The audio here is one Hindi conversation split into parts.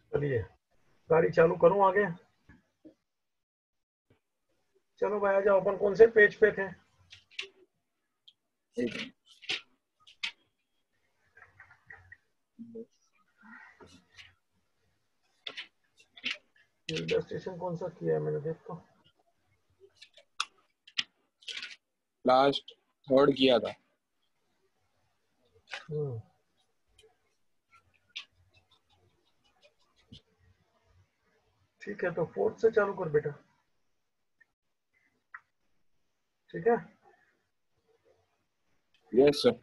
चलिए गाड़ी चालू करूं आगे। चलो भाई आ जाओ, अपन कौन से पेज पे थे? इलस्ट्रेशन कौन सा किया है मैंने, देख तो। लास्ट थर्ड किया था। ठीक है, तो फोर्थ से चालू कर बेटा। ठीक है, यस सर।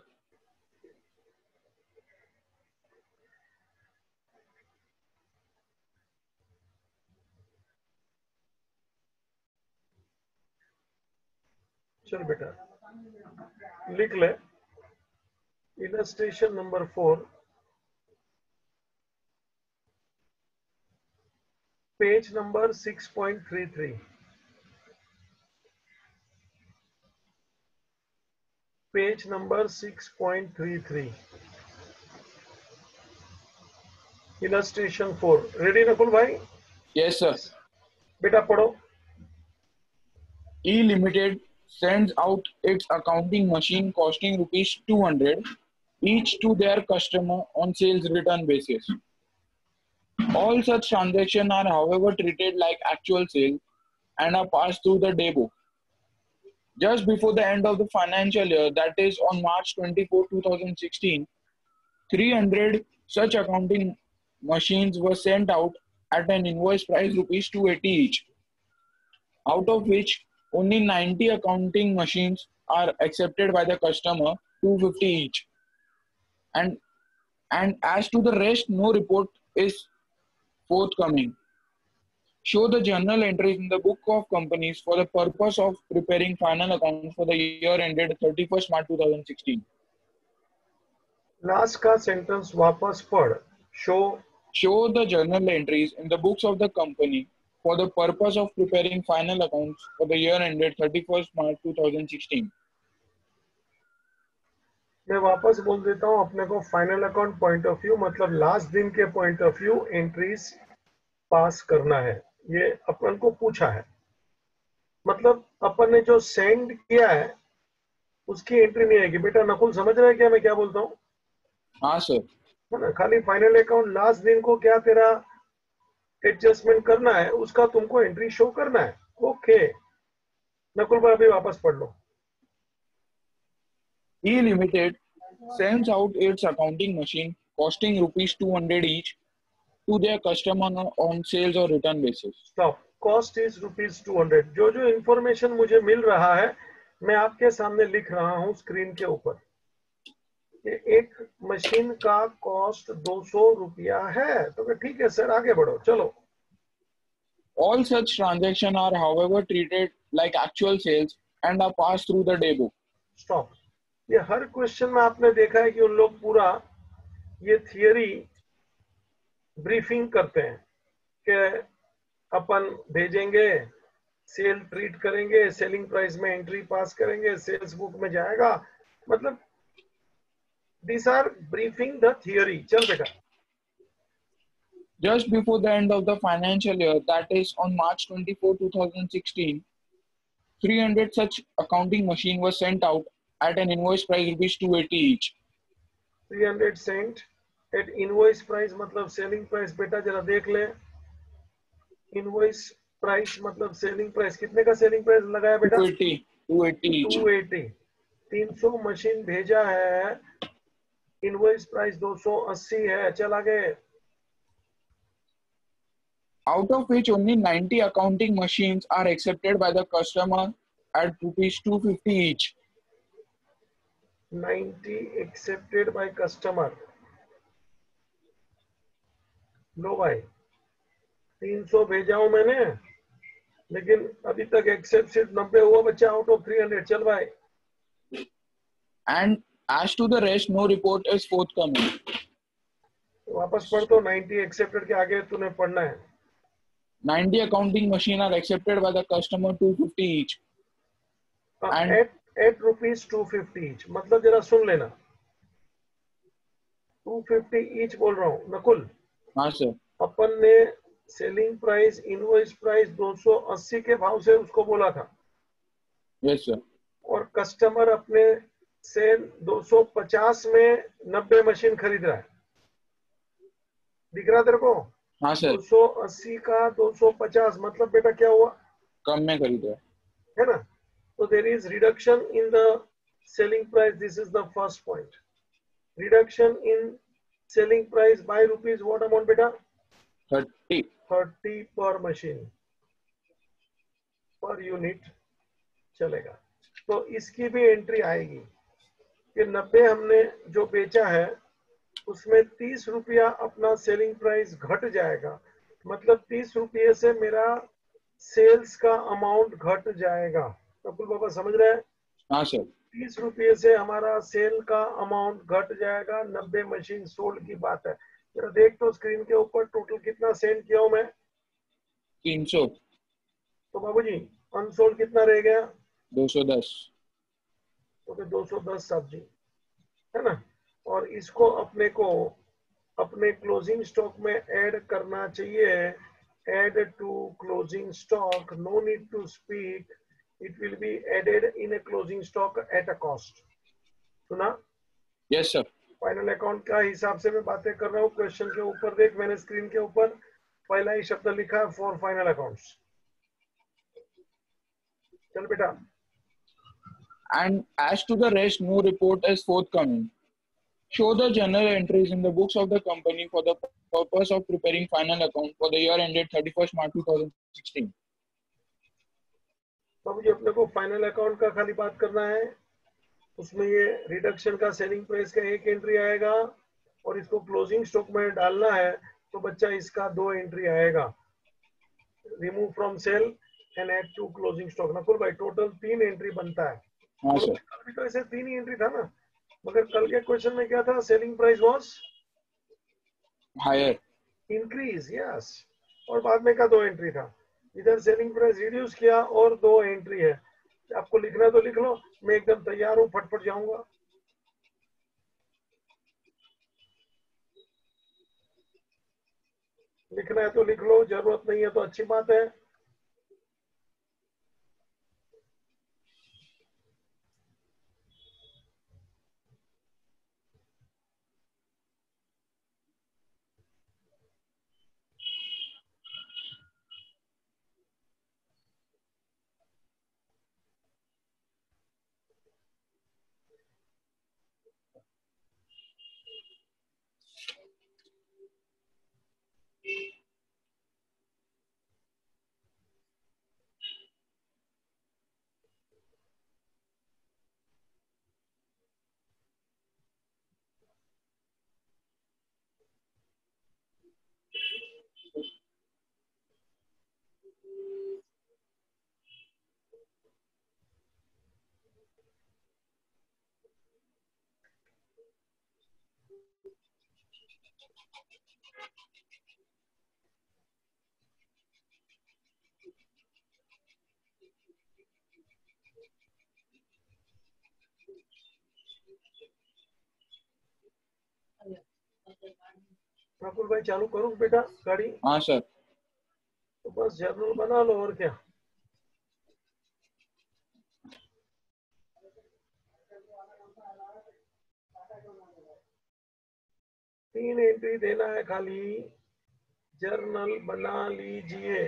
चल बेटा लिख ले। Illustration number 4, page number 6.33। Page number 6.33, illustration 4। Ready Nakul भाई? Yes sir. बेटा पढ़ो। E Limited sends out its accounting machine costing rupees 200 each to their customer on sales return basis. All such transactions are however treated like actual sales and are passed through the day book. Just before the end of the financial year, that is on March 24, 2016, 300 such accounting machines were sent out at an invoice price rupees 280 each, out of which only 90 accounting machines are accepted by the customer, 250 each. And as to the rest, no report is forthcoming. Show the journal entries in the book of companies for the purpose of preparing final accounts for the year ended 31st March 2016. Last का सेंटेंस वापस पढ़। Show the journal entries in the books of the company for the purpose of preparing final accounts for the year ended 31st March 2016. मैं वापस बोल देता हूँ अपने को, final account point of view मतलब लास्ट दिन के point of view entries pass करना है, ये अपन को पूछा है। मतलब अपन ने जो सेंड किया है उसकी एंट्री नहीं आएगी। बेटा नकुल समझ रहा है क्या मैं क्या बोलता हूँ? हाँ सर। है ना, खाली फाइनल अकाउंट लास्ट दिन को क्या तेरा एडजस्टमेंट करना है उसका तुमको एंट्री शो करना है। ओके नकुल भाई अभी वापस पढ़ लो। E Limited sends out its accounting machine costing rupees 200 each to their customer on sales or return basis. Stop. Cost is ₹200। जो जो इंफॉर्मेशन मुझे मिल रहा है मैं आपके सामने लिख रहा हूं स्क्रीन के ऊपर। एक मशीन का कॉस्ट 200 रुपया है, तो ठीक है सर आगे बढ़ो चलो। All such transactions are however treated like actual sales and are passed through the day book. Stop. ये हर क्वेश्चन में आपने देखा है कि उन लोग पूरा ये थियरी ब्रीफिंग करते हैं कि अपन भेजेंगे, सेल ट्रीट करेंगे, सेलिंग प्राइस में एंट्री पास करेंगे, सेल्स बुक में जाएगा। मतलब these are briefing the theory। चल बेटा। Just before the end of the financial year, that is on March 24, 2016, 300 such accounting machines were sent out at an invoice price rupees 280 each. 300 sent at invoice price मतलब सेलिंग प्राइस। बेटा जरा देख ले, इनवॉइस प्राइस मतलब सेलिंग प्राइस। कितने का सेलिंग प्राइस लगाया बेटा? 280 each. 280। 300 मशीन भेजा है, इनवॉइस प्राइस 280 है। चल आगे। Out of which only 90 accounting machines are accepted by the customer at rupees 250 each. 90 accepted by customer. लो भाई 300 भेजा हूं मैंने, लेकिन अभी तक एक्सेप्ट सिर्फ 90 हुआ बच्चा आउट ऑफ 300। चल भाई। And as to the rest, no report is forthcoming. वापस पढ़ तो। 90 एक्सेप्टेड के आगे तूने पढ़ना है। 90 accounting machines are accepted by the customer 250 each. And at rupees 250 each मतलब जरा सुन लेना, 250 ईच बोल रहा हूँ नकुल। हाँ सर। अपन ने सेलिंग प्राइस इनवॉइस प्राइस 280 के भाव से उसको बोला था, यस सर। और कस्टमर अपने से 250 में 90 मशीन खरीद रहा है। दिख रहा तेरे को? हाँ सर। 280 का 250 मतलब बेटा क्या हुआ? कम में खरीदा है ना? तो there is reduction in the selling price. This is the first point. Reduction in selling price by rupees what amount बेटा? 30। 30 पर मशीन, पर यूनिट चलेगा। तो इसकी भी एंट्री आएगी कि 90 हमने जो बेचा है उसमें 30 रुपया अपना सेलिंग प्राइस घट जाएगा, मतलब 30 रुपये से मेरा सेल्स का अमाउंट घट जाएगा। कपूर बाबा समझ रहे हैं? हाँ सर। 30 रुपये से हमारा सेल का अमाउंट घट जाएगा। 90 मशीन सोल्ड की बात है। जरा देख तो स्क्रीन के ऊपर टोटल कितना सेंड किया हूं मैं? 300। तो बाबूजी अनसोल्ड कितना रह गया? 210। तो फिर 210 सब्जी है ना। और इसको अपने को अपने क्लोजिंग स्टॉक में ऐड करना चाहिए। Add to closing stock, no need to speak, it will be added in a closing stock at a cost. सुना? Yes sir. फाइनल अकाउंट का हिसाब से मैं बातें कर रहा हूँ। क्वेश्चन के ऊपर देख, मैंने स्क्रीन के ऊपर पहला ही शब्द लिखा है, फॉर फाइनल अकाउंट्स। चल बेटा। And as to the rest, no report is forthcoming. Show the journal entries in the books of the company for the purpose of preparing final account for the year ended 31st March 2016. तो मुझे अपने को फाइनल अकाउंट का खाली बात करना है। उसमें ये रिडक्शन का सेलिंग प्राइस का एक एंट्री आएगा, और इसको क्लोजिंग स्टॉक में डालना है तो बच्चा इसका 2 एंट्री आएगा। Remove from sale and add to closing stock. Nakul भाई टोटल 3 एंट्री बनता है। हाँ सर। कल भी तो ऐसे 3 ही एंट्री था ना, मगर कल के क्वेश्चन में क्या था? Selling price was higher. Increase, yes. और बाद में का 2 एंट्री था। इधर सेलिंग प्राइस रिड्यूस किया और 2 एंट्री है। आपको लिखना तो लिख लो, मैं एकदम तैयार हूँ, फटफट जाऊंगा। लिखना है तो लिख लो, जरूरत नहीं है तो अच्छी बात है। राहुल भाई चालू करूँ बेटा गाड़ी? हाँ सर। तो बस जर्नल बना लो, और क्या। तीन एंट्री देना है खाली, जर्नल बना लीजिए।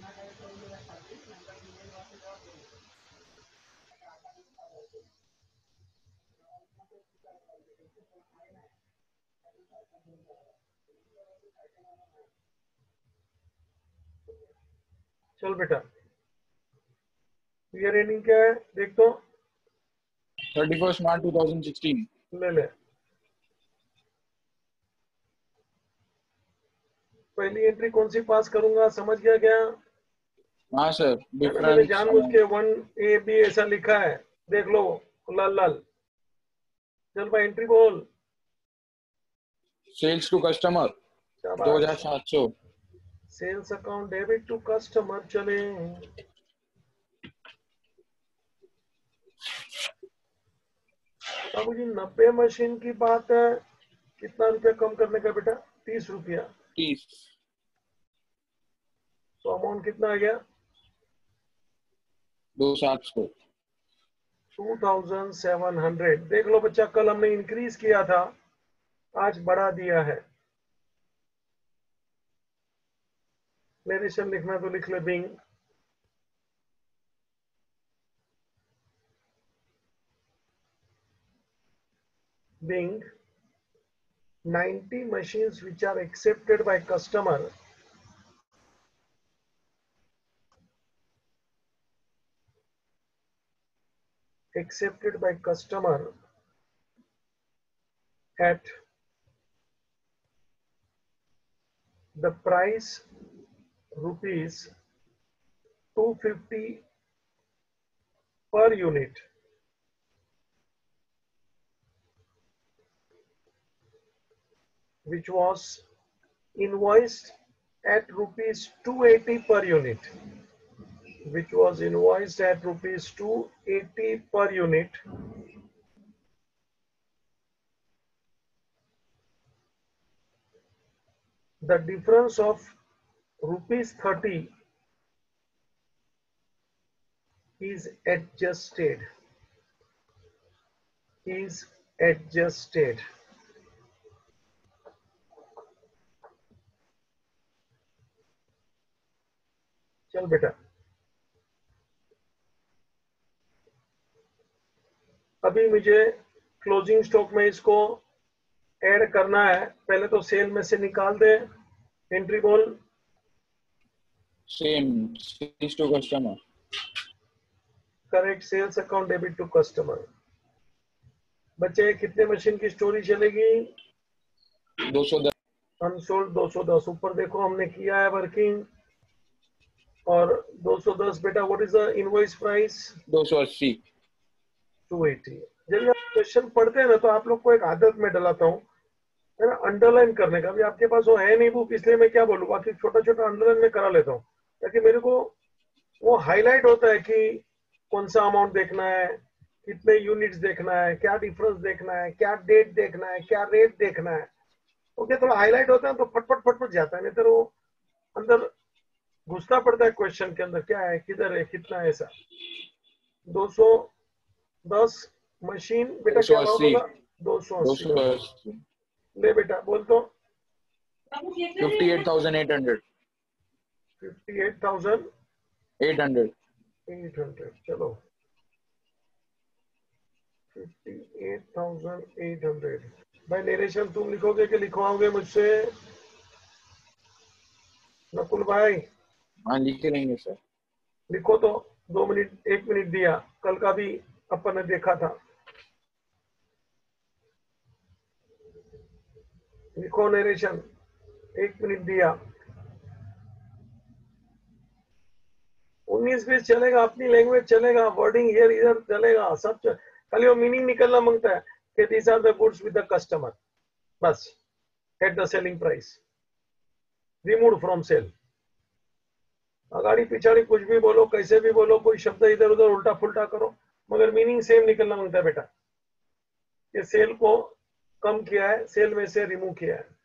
चल बेटा, ईयर एंडिंग क्या है देख तो। 31st March 2016. ले ले, पहली एंट्री कौन सी पास करूंगा, समझ गया क्या? हाँ सर। है ना, मैंने डिफरेंस जानबूझ के 1AB ऐसा लिखा है, देख लो लाल लाल। चल भाई एंट्री बोल। सेल्स टू कस्टमर शाबाश। 2700। Sales account debit to customer. चले, अब मुझे 90 मशीन की बात है, कितना रुपया कम करने का बेटा? 30 रुपया। 30। तो अमाउंट कितना आ गया? 2700। 2700। देख लो बच्चा, कल हमने इंक्रीज किया था, आज बढ़ा दिया है। नेरेशन लिखना तो लिख ले। Being 90 machines which are accepted by customer at the price rupees 250 per unit, which was invoiced at rupees 280 per unit, which was invoiced at rupees 280 per unit. The difference of rupees 30 is adjusted. चल बेटा, अभी मुझे क्लोजिंग स्टॉक में इसको ऐड करना है। पहले तो सेल में से निकाल दे। एंट्री बोल। Same, sales to customer. Correct, sales account debit to customer. बच्चे कितने मशीन की स्टोरी चलेगी? 210। अनसोल्ड 210। ऊपर देखो हमने किया है वर्किंग, और 210 बेटा। What is the invoice price? 280। 280। जब आप क्वेश्चन पढ़ते हैं ना, तो आप लोग को एक आदत में डलाता हूँ, है ना, अंडरलाइन करने का। अभी आपके पास वो है नहीं बुक, इसलिए मैं क्या बोलूँ, बाकी छोटा छोटा अंडरलाइन में करा लेता हूँ, ताकि मेरे को वो हाईलाइट होता है कि कौन सा अमाउंट देखना है, कितने यूनिट्स देखना है, क्या डिफरेंस देखना है, क्या डेट देखना है, क्या रेट देखना है। ओके, थोड़ा हाईलाइट होता है तो फटफट फटफट जाता है, नहीं तो वो अंदर घुसना पड़ता है क्वेश्चन के अंदर, क्या है, किधर है, कितना है, ऐसा। 210 मशीन बेटा, क्या अमाउंट 280। होगा? 280। 280। ले बेटा, बोल तो। 58,800। 58,800। 800। चलो, 58,800। भाई नरेशन तुम लिखोगे कि लिखवाओगे मुझसे? नकुल भाई हाँ, लिख लेंगे सर। लिखो तो। 2 मिनट, 1 मिनट दिया, कल का भी अपन ने देखा था। लिखो नरेशन, 1 मिनट दिया। 19-20 चलेगा, अपनी लैंग्वेज चलेगा, वर्डिंग हियर इधर चलेगा, खाली वो मीनिंग निकलना मांगता है कि these are the goods with the customer, बस, at the selling price, remove from sale. अगाड़ी पिछाड़ी कुछ भी बोलो, कैसे भी बोलो, कोई शब्द इधर उधर उल्टा फुल्टा करो, मगर मीनिंग सेम निकलना मांगता है बेटा। ये सेल को कम किया है, सेल में से रिमूव किया है।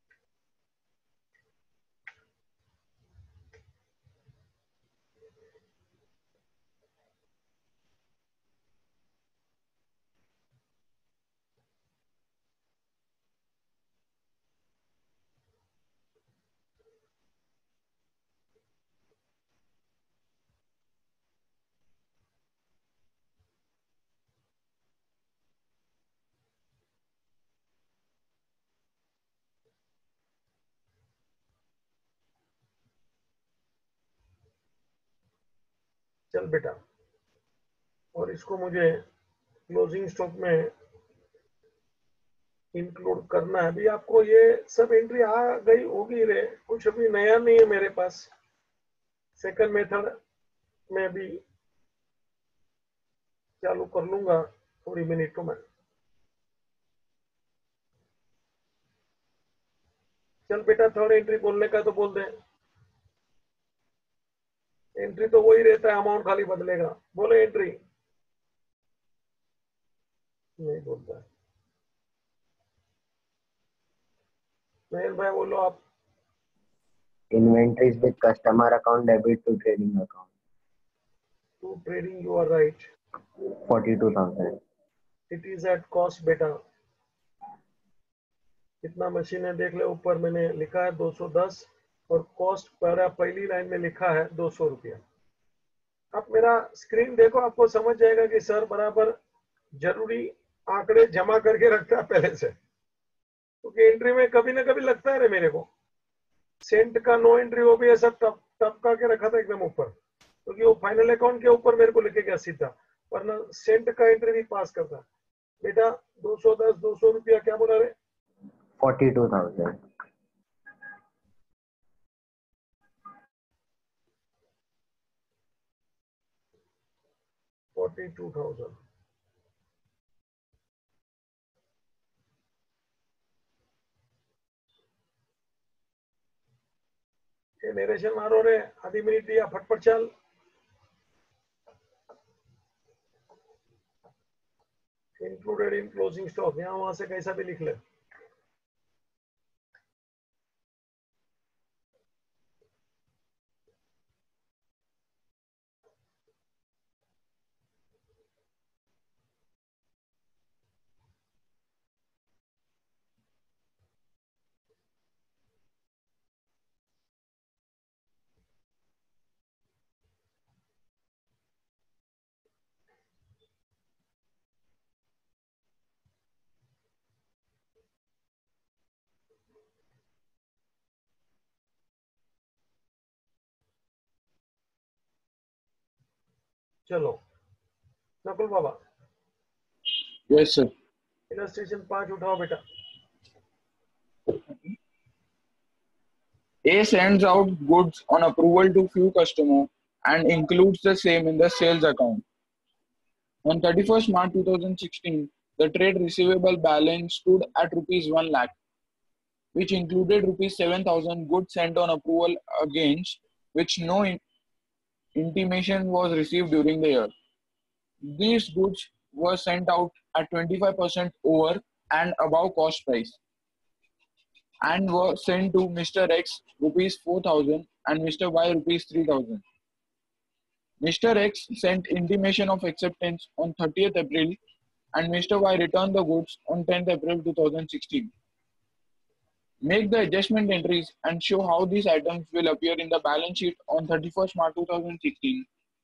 चल बेटा, और इसको मुझे क्लोजिंग स्टॉक में इंक्लूड करना है। अभी आपको ये सब एंट्री आ गई होगी रे, कुछ अभी नया नहीं है मेरे पास। सेकंड मेथड में भी चालू कर लूंगा थोड़ी मिनटों में। चल बेटा, थर्ड एंट्री बोलने का तो बोल दे। एंट्री तो वही रहता है, अमाउंट खाली बदलेगा। बोले एंट्री। नहीं बोलता है। महेश भाई बोलो आप। Inventories with customer account debit to trading account. To trading, you are right. 42,000. It is at cost बेटा. कितना मशीन है देख ले, ऊपर मैंने लिखा है 210 और कॉस्ट पहली लाइन में लिखा है 200 रुपया. आप मेरा स्क्रीन देखो, आपको समझ जाएगा कि सर बराबर जरूरी आंकड़े जमा करके रखता है पहले से, क्योंकि एंट्री में कभी ना कभी लगता है रे मेरे को सेंट का नो एंट्री वो भी ऐसा टपका के रखा था एकदम ऊपर, क्योंकि वो फाइनल अकाउंट के ऊपर मेरे को लिखे गया सीधा, वरना सेंट का एंट्री भी पास करता. बेटा 210 200 रुपया क्या बोला रे? 42,000. 42,000. ये नरेशन मारो रे, आधी मिनट दिया, फटफट चल. इंक्लूडेड इन क्लोजिंग स्टॉक, यहाँ वहां से कैसा भी लिख ले. चलो नकुल बाबा. Yes, sir. इलस्ट्रेशन 5 उठाओ बेटा. A sends out goods on approval to few customers and includes the same in the sales account. On 31st March 2016, the trade receivable balance stood at rupees 1 lakh, which included rupees 7,000 goods sent on approval against which no intimation was received during the year. These goods were sent out at 25% over and above cost price and were sent to Mr. X rupees 4,000 and Mr. Y rupees 3,000. Mr. X sent intimation of acceptance on 30th April and Mr. Y returned the goods on 10th April 2016. Make the adjustment entries and show how these items will appear in the balance sheet on 31st March 2016.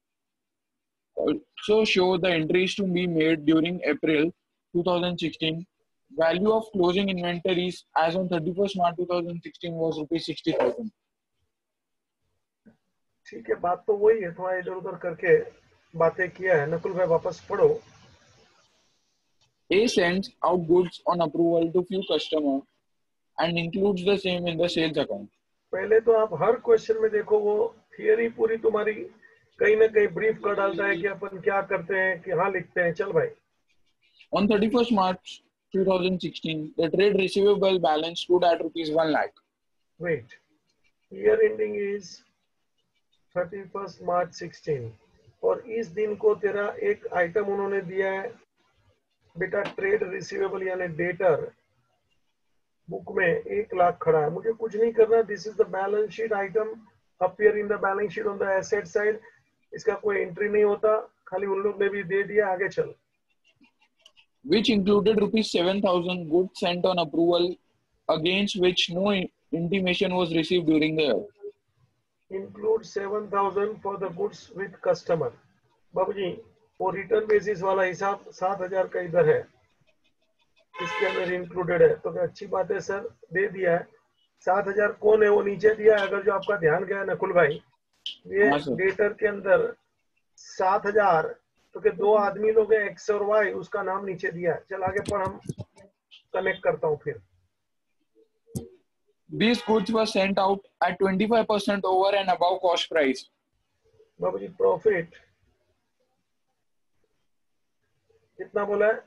Also show the entries to be made during April 2016. Value of closing inventories as on 31st March 2016 was rupees 60,000. ठीक है, बात तो वही है, थोड़ा इधर उधर करके बातें किया है. नकुल भाई वापस पढ़ो. A sends out goods on approval to few customers and includes the same in the sales account. पहले तो आप हर क्वेश्चन में देखो, वो थियरी पूरी तुम्हारी कहीं ना कहीं ब्रीफ कर डालता है कि अपन क्या करते हैं, कहाँ लिखते हैं. चल भाई. On 31st March 2016, the trade receivable balance stood at rupees 1 lakh. Wait, year ending is 31st March 16 और इस दिन को तेरा एक आइटम उन्होंने दिया है बेटा, ट्रेड रिसीवेबल यानी डेटर बुक में 1 लाख खड़ा है. मुझे कुछ नहीं करना. This is the balance sheet item appear in the balance sheet on the asset side. इसका कोई एंट्री नहीं होता, खाली उन लोग ने भी दे दिया. आगे चल. Which included rupees 7,000 goods sent on approval against which no intimation was received during the year. Include 7,000 for the goods with customer. बाबूजी वो रिटर्न बेसिस वाला हिसाब 7,000 का इधर है, इसके अंदर इंक्लूडेड है. तो अच्छी बात है सर, दे दिया है. 7,000 कौन है वो नीचे दिया है. अगर जो आपका ध्यान गया नकुल भाई, ये डेटर के अंदर 7,000 तो के दो आदमी लोग हैं एक्स और वाई, उसका नाम नीचे दिया है. चल आगे पर हम कनेक्ट करता हूँ फिर. These goods were sent out at 25% over and above cost price. बाबूजी प्रॉफिट कितना बोला है?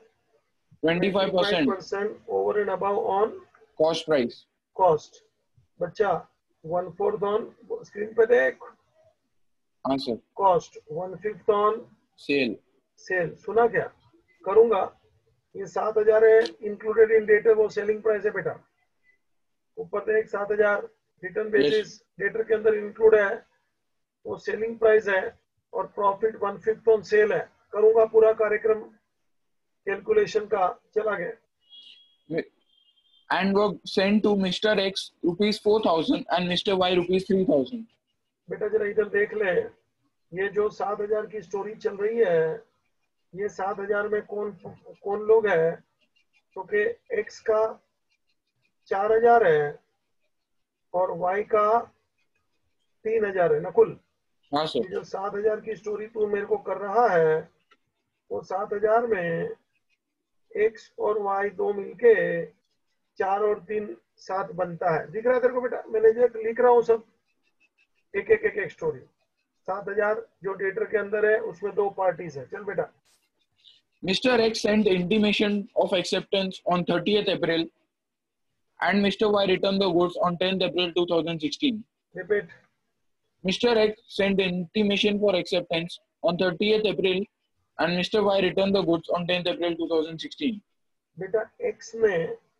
25% over and above on cost price. cost. बच्चा 1/4 on स्क्रीन पे देख. हाँ sir. Cost 1/5 on sale. Sale. सुना क्या करूंगा? ये 7,000 है इंक्लूडेड इन डेटर, वो सेलिंग प्राइस है बेटा. ऊपर देख 7,000 रिटर्न बेसिस डेटर के अंदर इंक्लूड है, वो सेलिंग प्राइस है और प्रॉफिट 1/5 ऑन सेल है। करूंगा पूरा कार्यक्रम कैलकुलेशन का, चला गया। And were sent to Mr. X rupees 4,000 and Mr. Y rupees 3,000. बेटा जरा इधर देख ले, ये जो 7,000 की स्टोरी चल रही है, ये 7,000 में कौन कौन लोग है? तो के X का 4,000 है और Y का 3,000 है ना कुल। हाँ सर। ये जो 7,000 की स्टोरी तू मेरे को कर रहा है, वो 7,000 में X और Y दो मिलके 4 और 3 7 बनता है। दिख रहा है तेरे को बेटा? मैंने जो लिख रहा हूँ सब एक एक एक एक स्टोरी। 7,000 जो डेटर के अंदर है उसमें दो पार्टीज है। चल बेटा। Mr. X sent intimation of acceptance on 30th April and Mr. Y returned the goods on 10th April 2016. Repeat. Mr. X sent intimation for acceptance on 30th April and Mr. Y returned the goods on 10th April 2016. बेटा X ने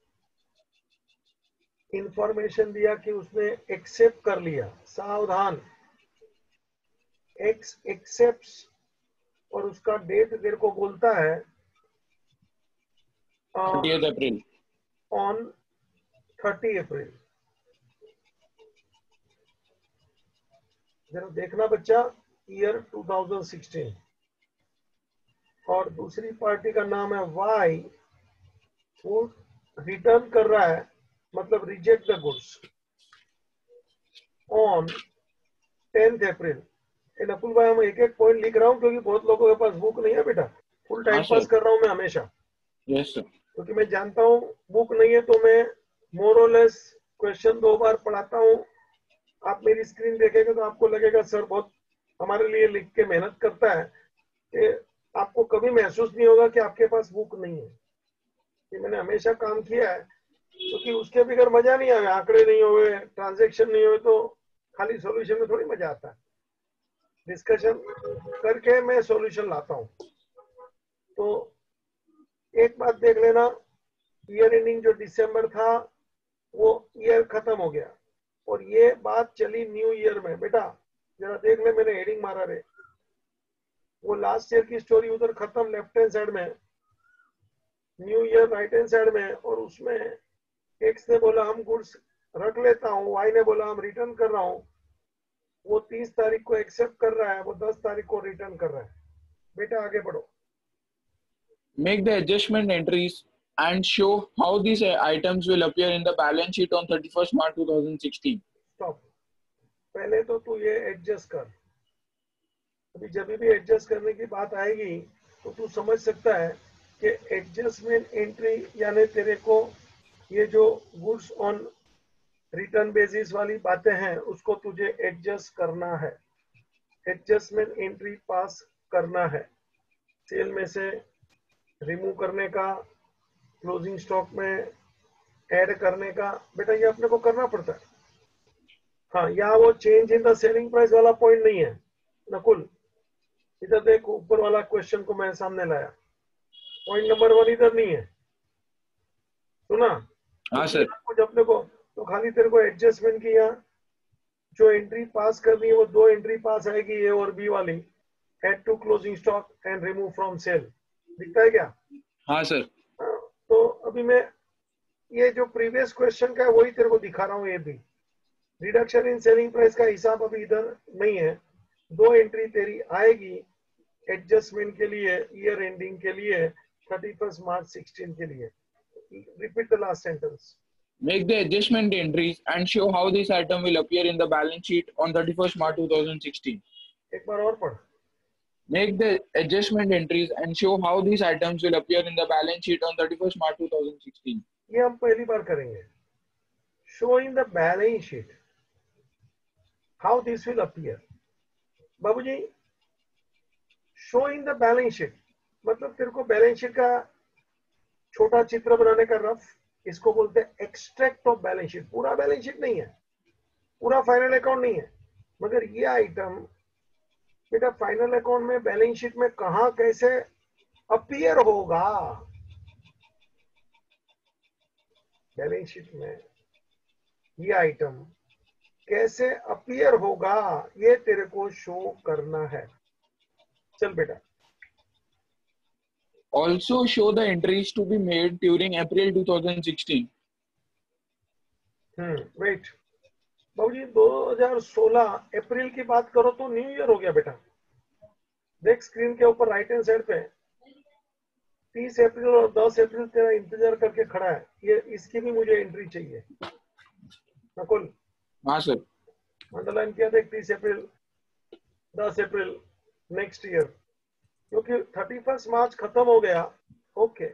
इंफॉर्मेशन दिया कि उसने एक्सेप्ट कर लिया। सावधान, X एक्सेप्ट्स और उसका डेट तेरे को बोलता है 30th April. ऑन 30 अप्रैल। जरा देखना बच्चा, ईयर 2016। और दूसरी पार्टी का नाम है Y, वो रिटर्न कर रहा है, मतलब reject the goods on 10th April. Nakul भाई हम एक एक पॉइंट लिख रहा हूँ क्योंकि बहुत लोगों के पास बुक नहीं है बेटा, फुल टाइम पास कर रहा हूँ मैं हमेशा। Yes sir. क्योंकि मैं जानता हूँ बुक नहीं है तो मैं मोर और लेस क्वेश्चन 2 बार पढ़ाता हूँ। आप मेरी स्क्रीन देखेंगे तो आपको लगेगा सर बहुत हमारे लिए लिख के मेहनत करता है, कि आपको कभी महसूस नहीं होगा कि आपके पास बुक नहीं है। कि मैंने हमेशा काम किया है, क्योंकि उसके बगैर मजा नहीं आया। आंकड़े नहीं हुए, ट्रांजैक्शन नहीं हुए तो खाली सॉल्यूशन में थोड़ी मजा आता है। डिस्कशन करके मैं सॉल्यूशन लाता हूँ। तो एक बात देख लेना, ईयर एंडिंग जो दिसंबर था वो ईयर खत्म हो गया और ये बात चली न्यू ईयर में। बेटा जरा देख ले, मैंने हेडिंग मारा रे, वो लास्ट ईयर की स्टोरी उधर खत्म लेफ्ट हैंड साइड में, new year right hand side में। और उसमें एक्स ने बोला हम गुड्स रख लेता हूँ, वाई ने बोला हम रिटर्न कर रहा हूँ। वो 30 तारीख को एक्सेप्ट कर रहा है, वो 10 तारीख को रिटर्न कर रहा है। बेटा आगे बढ़ो। Make the adjustment entries and show how these items will appear in the balance sheet on 31st March 2016. Stop. पहले तो तू ये एडजस्ट कर। अभी जब भी एडजस्ट करने की बात आएगी तो तू समझ सकता है कि एडजस्टमेंट एंट्री यानी तेरे को ये जो गुड्स ऑन रिटर्न बेसिस वाली बातें हैं उसको तुझे एडजस्ट करना है। एडजस्टमेंट एंट्री पास करना है, सेल में से रिमूव करने का, क्लोजिंग स्टॉक में ऐड करने का। बेटा ये अपने को करना पड़ता है। हाँ, यहाँ वो change in the selling price वाला पॉइंट नहीं है नकुल। इधर देख, ऊपर वाला क्वेश्चन को मैं सामने लाया, पॉइंट नंबर 1 इधर नहीं है, सुना? हाँ सर। कुछ अपने को तो खाली तेरे को एडजस्टमेंट की यहाँ जो एंट्री पास करनी है वो 2 एंट्री पास आएगी, ए और बी वाली, add to closing stock and remove from sale. दिखता है क्या? हाँ सर। तो अभी मैं ये जो प्रीवियस क्वेश्चन का है वही तेरे को दिखा रहा हूँ। ये भी रिडक्शन इन सेलिंग प्राइस का हिसाब अभी इधर नहीं है। 2 एंट्री तेरी आएगी एडजस्टमेंट के लिए, ईयर एंडिंग के लिए, 31 मार्च 16 के लिए। Repeat the last sentence. Make the adjustment entries and show how this item will appear in the balance sheet on 31st March 2016. एक बार और पढ़। Make the adjustment entries and show how these items will appear in the balance sheet on 31st March 2016. ये हम पहली बार करेंगे। Show in the balance sheet how this will appear। बाबूजी, show in the balance sheet मतलब तेरे को बैलेंस शीट का छोटा चित्र बनाने का रफ, इसको बोलते हैं एक्सट्रैक्ट ऑफ बैलेंस शीट। पूरा बैलेंस शीट नहीं है, पूरा फाइनल अकाउंट नहीं है, मगर ये आइटम बेटा फाइनल अकाउंट में, बैलेंस शीट में कहां कैसे अपीयर होगा। बैलेंस शीट में ये आइटम कैसे अपीयर होगा ये तेरे को शो करना है। चल बेटा, Also show the entries to be made during April 2016. Wait बाबूजी, 2016 अप्रैल की बात करो तो न्यू ईयर हो गया बेटा। देख स्क्रीन के ऊपर राइट हैंड साइड पे 30 अप्रैल और 10 अप्रैल तेरा इंतजार करके खड़ा है, ये इसकी भी मुझे एंट्री चाहिए। नकुल, हाँ सर। अंडरलाइन किया देख, 30 अप्रैल 10 अप्रैल नेक्स्ट ईयर, क्योंकि 31 मार्च खत्म हो गया। ओके,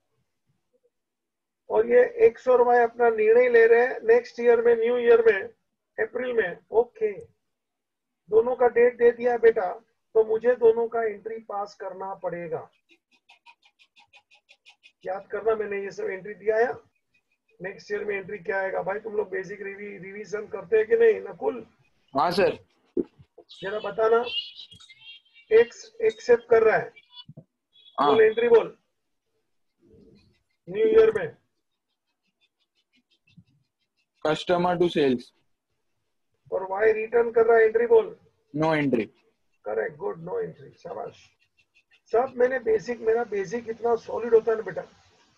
और ये 100 रुपए अपना निर्णय ले रहे हैं नेक्स्ट ईयर में, न्यू ईयर में, अप्रैल में। ओके, दोनों का डेट दे दिया बेटा, तो मुझे दोनों का एंट्री पास करना पड़ेगा। याद करना, मैंने ये सब एंट्री दिया है। नेक्स्ट ईयर में एंट्री क्या आएगा भाई? तुम लोग बेसिक रिवीजन करते हैं कि नहीं नकुल? हाँ सर। जरा बताना। एक्स एक्सेप्ट कर रहा है, हाँ। बोल एंट्री बोल। न्यू ईयर में कस्टमर टू सेल्स। और वाई रिटर्न कर रहा है, एंट्री बोल। No entry. Correct, good, no entry, शाबाश। सब मैंने बेसिक, मेरा बेसिक इतना सॉलिड होता है ना बेटा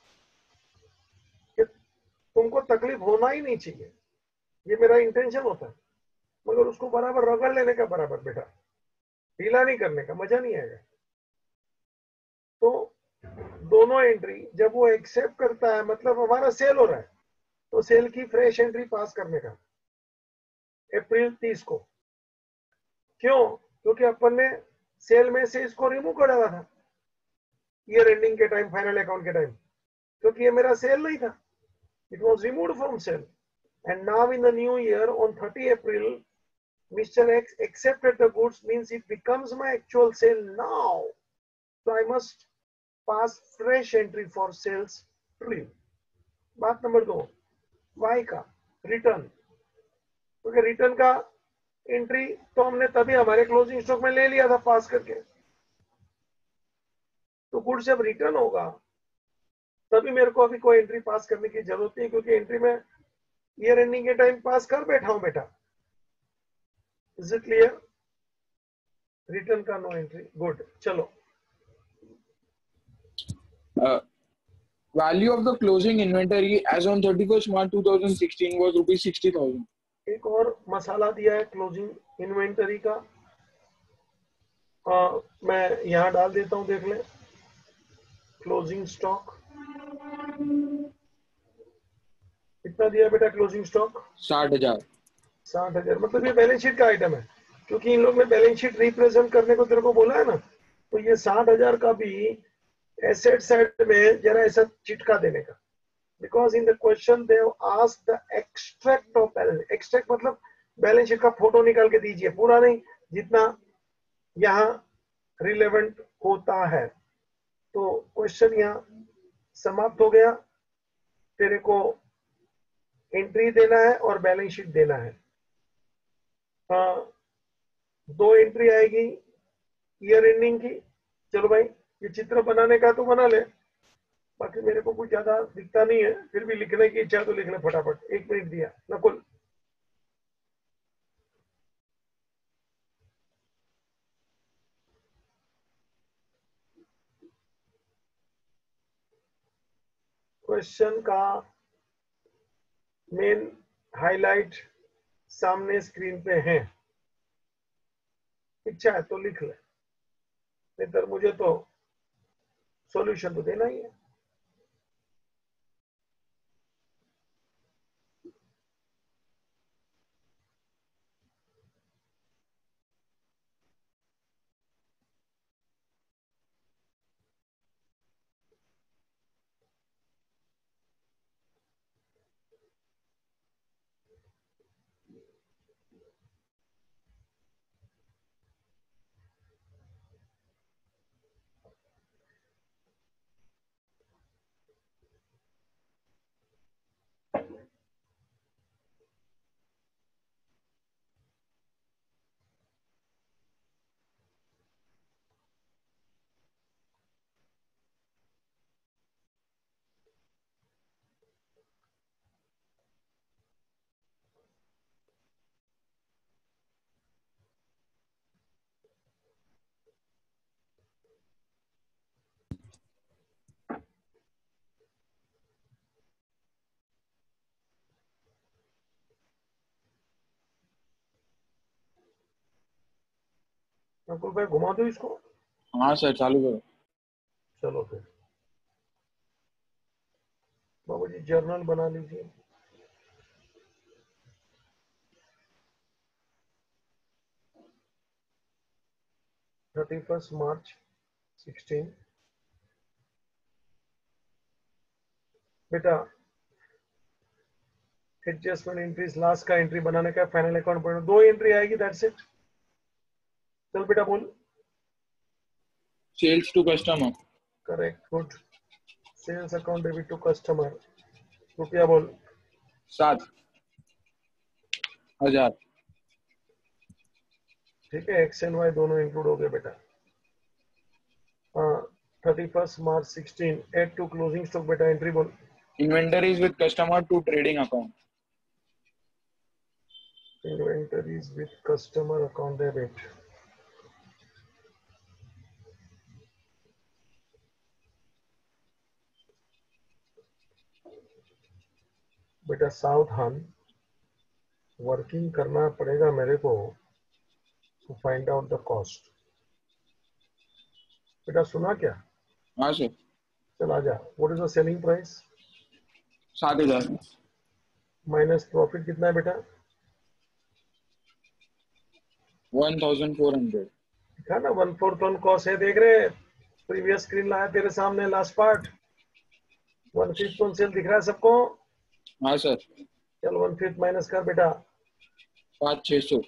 कि तुमको तकलीफ होना ही नहीं चाहिए, ये मेरा इंटेंशन होता है। मगर उसको बराबर रगड़ लेने का बराबर बेटा, ढीला नहीं करने का, मजा नहीं आएगा। तो दोनों एंट्री जब वो एक्सेप्ट करता है, मतलब हमारा सेल हो रहा है, तो सेल की फ्रेश एंट्री पास करने का अप्रैल 30 को। क्यों? क्योंकि अपन ने सेल में से इसको रिमूव कर डाला था ईयर एंडिंग के टाइम, फाइनल अकाउंट के टाइम, क्योंकि ये मेरा सेल नहीं था। It was removed from sale, and now in the new year on 30 April Mr. X accepted the goods, means it becomes my actual sale now. So I must pass fresh entry for sales trip. बात नंबर 2, Y का रिटर्न। क्योंकि रिटर्न का एंट्री तो हमने तभी हमारे क्लोजिंग स्टॉक में ले लिया था पास करके, तो गुड्स जब रिटर्न होगा तभी मेरे को अभी कोई एंट्री पास करने की जरूरत नहीं, क्योंकि एंट्री में ईयर एंडिंग के टाइम पास कर बैठा हूं बेटा। Is it clear? रिटर्न का नो एंट्री, गुड। चलो, Value of the closing inventory as on 31st March 2016 was rupees 60,000. एक और मसाला दिया है क्लोजिंग इन्वेंटरी का, मैं यहां डाल देता हूं, देख ले। क्लोजिंग स्टॉक कितना दिया बेटा? Closing stock 60,000। 60,000, मतलब ये बैलेंस शीट का आइटम है, क्योंकि इन लोग ने बैलेंस शीट रिप्रेजेंट करने को तेरे को बोला है ना, तो ये 60,000 का भी एसेट साइड में जरा ऐसा चिटका देने का। Because in the question they asked the extract of balance. Extract मतलब बैलेंस शीट का फोटो निकाल के दीजिए, पूरा नहीं, जितना यहाँ रिलेवेंट होता है। तो क्वेश्चन यहाँ समाप्त हो गया। तेरे को एंट्री देना है और बैलेंस शीट देना है। दो एंट्री आएगी ईयर एंडिंग की। चलो भाई, ये चित्र बनाने का तो बना ले, बाकी मेरे को कुछ ज्यादा दिखता नहीं है, फिर भी लिखने की इच्छा तो लिख ले फटाफट। 1 मिनट दिया नकुल। क्वेश्चन का मेन हाईलाइट सामने स्क्रीन पे है, इच्छा है तो लिख ले, नहीं तो मुझे तो सॉल्यूशन तो देना ही है। नकुल भाई घुमा दो इसको। हाँ सर, चालू करो। चलो फिर बाबू जी जर्नल बना लीजिए। March 31, 16। बेटा एडजस्टमेंट एंट्रीज लास्ट का एंट्री बनाने का फाइनल अकाउंट पॉइंट 2 एंट्री आएगी, दैट्स इट। चल बेटा बोल। Sales to customer. Correct, good. Sales account debit to customer, रुपया बोल। 7,000। ठीक है, एक्स एंड वाई दोनों इंक्लूड हो गए बेटा। हाँ, 31 March 16 add to closing stock बेटा, एंट्री बोल। Inventories with customer to trading account. Inventories with customer account debit. बेटा सावधान, वर्किंग करना पड़ेगा मेरे को to find out the cost. बेटा सुना क्या? हाँ सर। चल आजा। What is the selling price? 7,000। Minus profit कितना है बेटा? 1,400। दिखा ना, 1/4 ऑन कॉस्ट है, देख रहे? प्रीवियस स्क्रीन लाया तेरे सामने, लास्ट पार्ट। 1/5 ऑन सेल दिख रहा है सबको? हाँ सर। चल 1/5 माइनस कर बेटा। 5,600।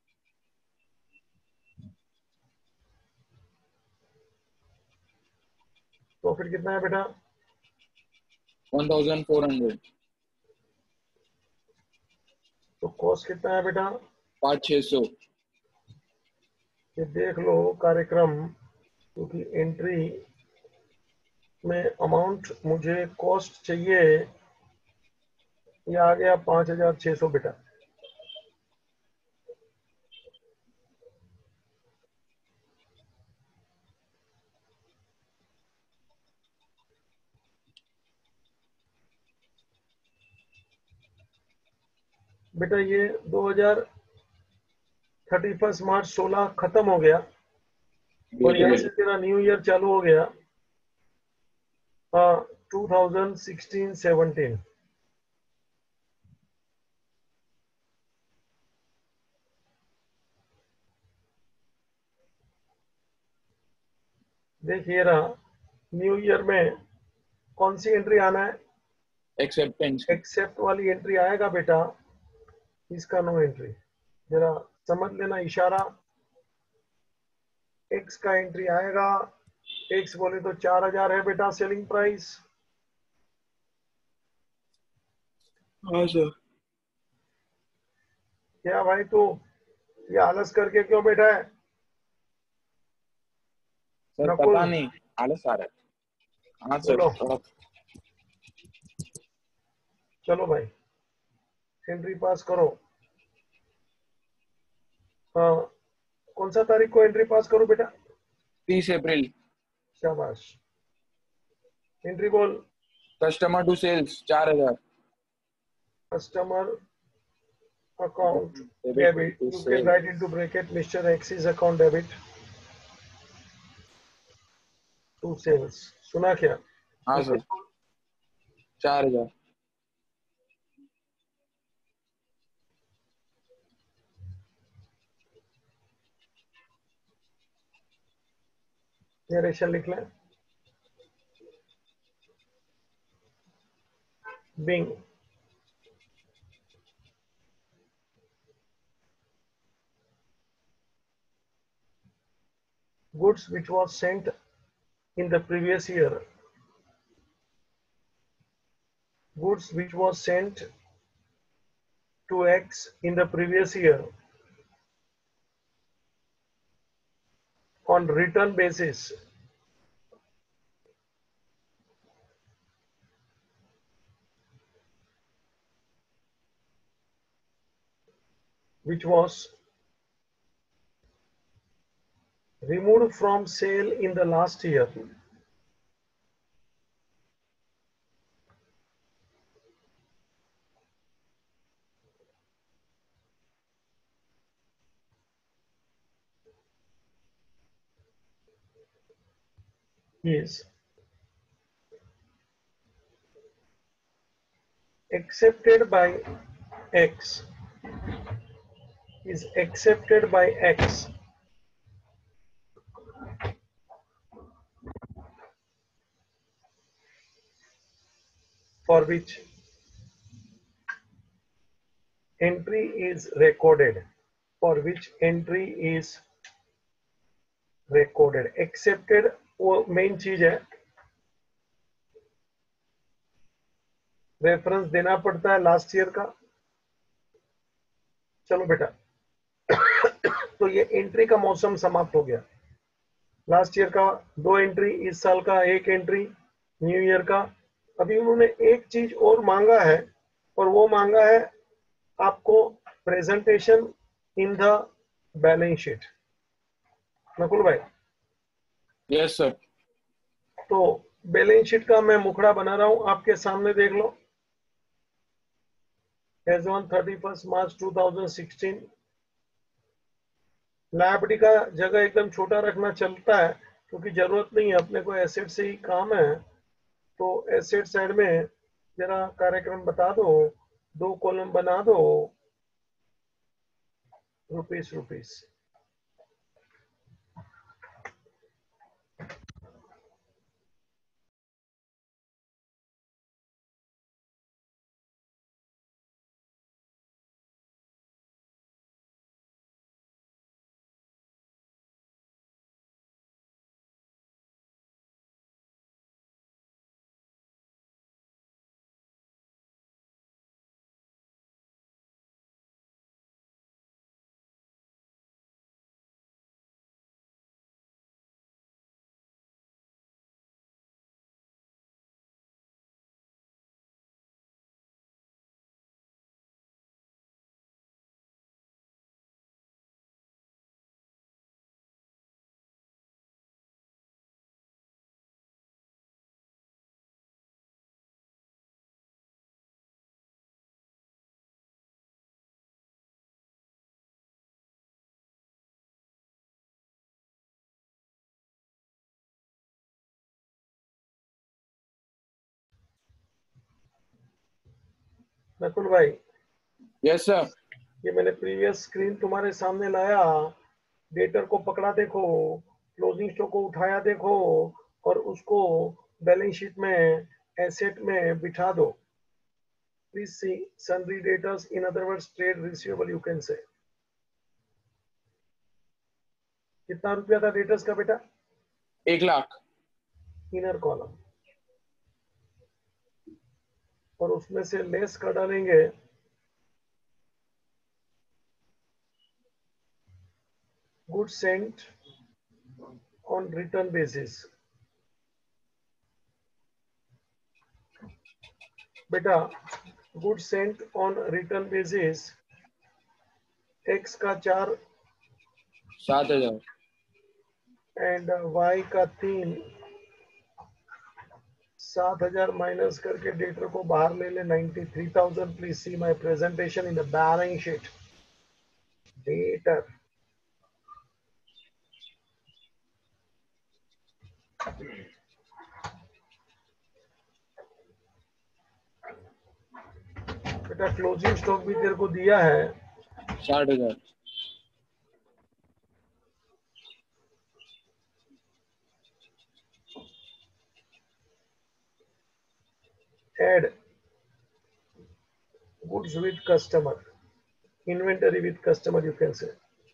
प्रॉफिट कितना है बेटा? 1,400। तो कॉस्ट कितना है बेटा? 5,600। ये देख लो कार्यक्रम, क्योंकि एंट्री में अमाउंट मुझे कॉस्ट चाहिए, ये आ गया 5,600 बेटा। बेटा ये 31 मार्च 16 खत्म हो गया और यहाँ से तेरा न्यू ईयर चालू हो गया 2016-17। देखिए रहा, न्यू ईयर में कौन सी एंट्री आना है? एक्सेप्टेंस। एक्सेप्ट वाली एंट्री आएगा बेटा, इसका नो एंट्री। जरा समझ लेना इशारा। एक्स का एंट्री आएगा, एक्स बोले तो 4,000 है बेटा सेलिंग प्राइस। हाँ सर। क्या भाई तू ये आलस करके क्यों बैठा है? सर नकुल पता नहीं, आलस आ रहा है। हाँ सर बोलो। थोड़ा। चलो भाई एंट्री पास करो। हाँ, कौन सा तारीख को एंट्री पास करो बेटा? 30 अप्रैल। शाबाश, एंट्री बोल। Customer to sales 4,000। Customer account debit debit, to you can sale. Right into bracket mister X's account debit to sales. सुना क्या? हाँ सर। इंग्लिश बोल। 4,000। नरेशन लिख लें। Being goods which was sent in the previous year, goods which was sent to X in the previous year on return basis, which was removed from sale in the last year. is accepted by X for which entry is recorded. Accepted वो मेन चीज है, रेफरेंस देना पड़ता है लास्ट ईयर का। चलो बेटा तो ये एंट्री का मौसम समाप्त हो गया। लास्ट ईयर का 2 एंट्री, इस साल का 1 एंट्री, न्यू ईयर का। अभी उन्होंने एक चीज और मांगा है, और वो मांगा है आपको presentation in the balance sheet. Nakul भाई, यस सर। तो बैलेंस शीट का मैं मुखड़ा बना रहा हूं, आपके सामने देख लो। एज ऑन 31 मार्च 2016 लायबिलिटी का जगह एकदम छोटा रखना चलता है, क्योंकि जरूरत नहीं है, अपने को एसेट से ही काम है। तो एसेट साइड में जरा कार्यक्रम बता दो, 2 कॉलम बना दो, रुपीस। नकुल भाई, यस सर। ये मैंने प्रीवियस स्क्रीन तुम्हारे सामने लाया, डेटर को पकड़ा देखो, क्लोजिंग स्टॉक को उठाया देखो, और उसको बैलेंस शीट में एसेट में बिठा दो। Please see sundry debtors, in other words trade receivable you can say. कितना रुपया था डेटर्स का बेटा? 1 लाख। इनर कॉलम, और उसमें से लेस कर डालेंगे good sent on return basis. बेटा good sent on return basis, X का 4 7,000। एंड वाई का 3, 7,000 माइनस करके डेटर को बाहर ले ले 93,000। Please see my presentation in the balance sheet. Debtor बेटा क्लोजिंग स्टॉक भी तेरे को दिया है 60,000। Add goods with customer, inventory with customer you can say.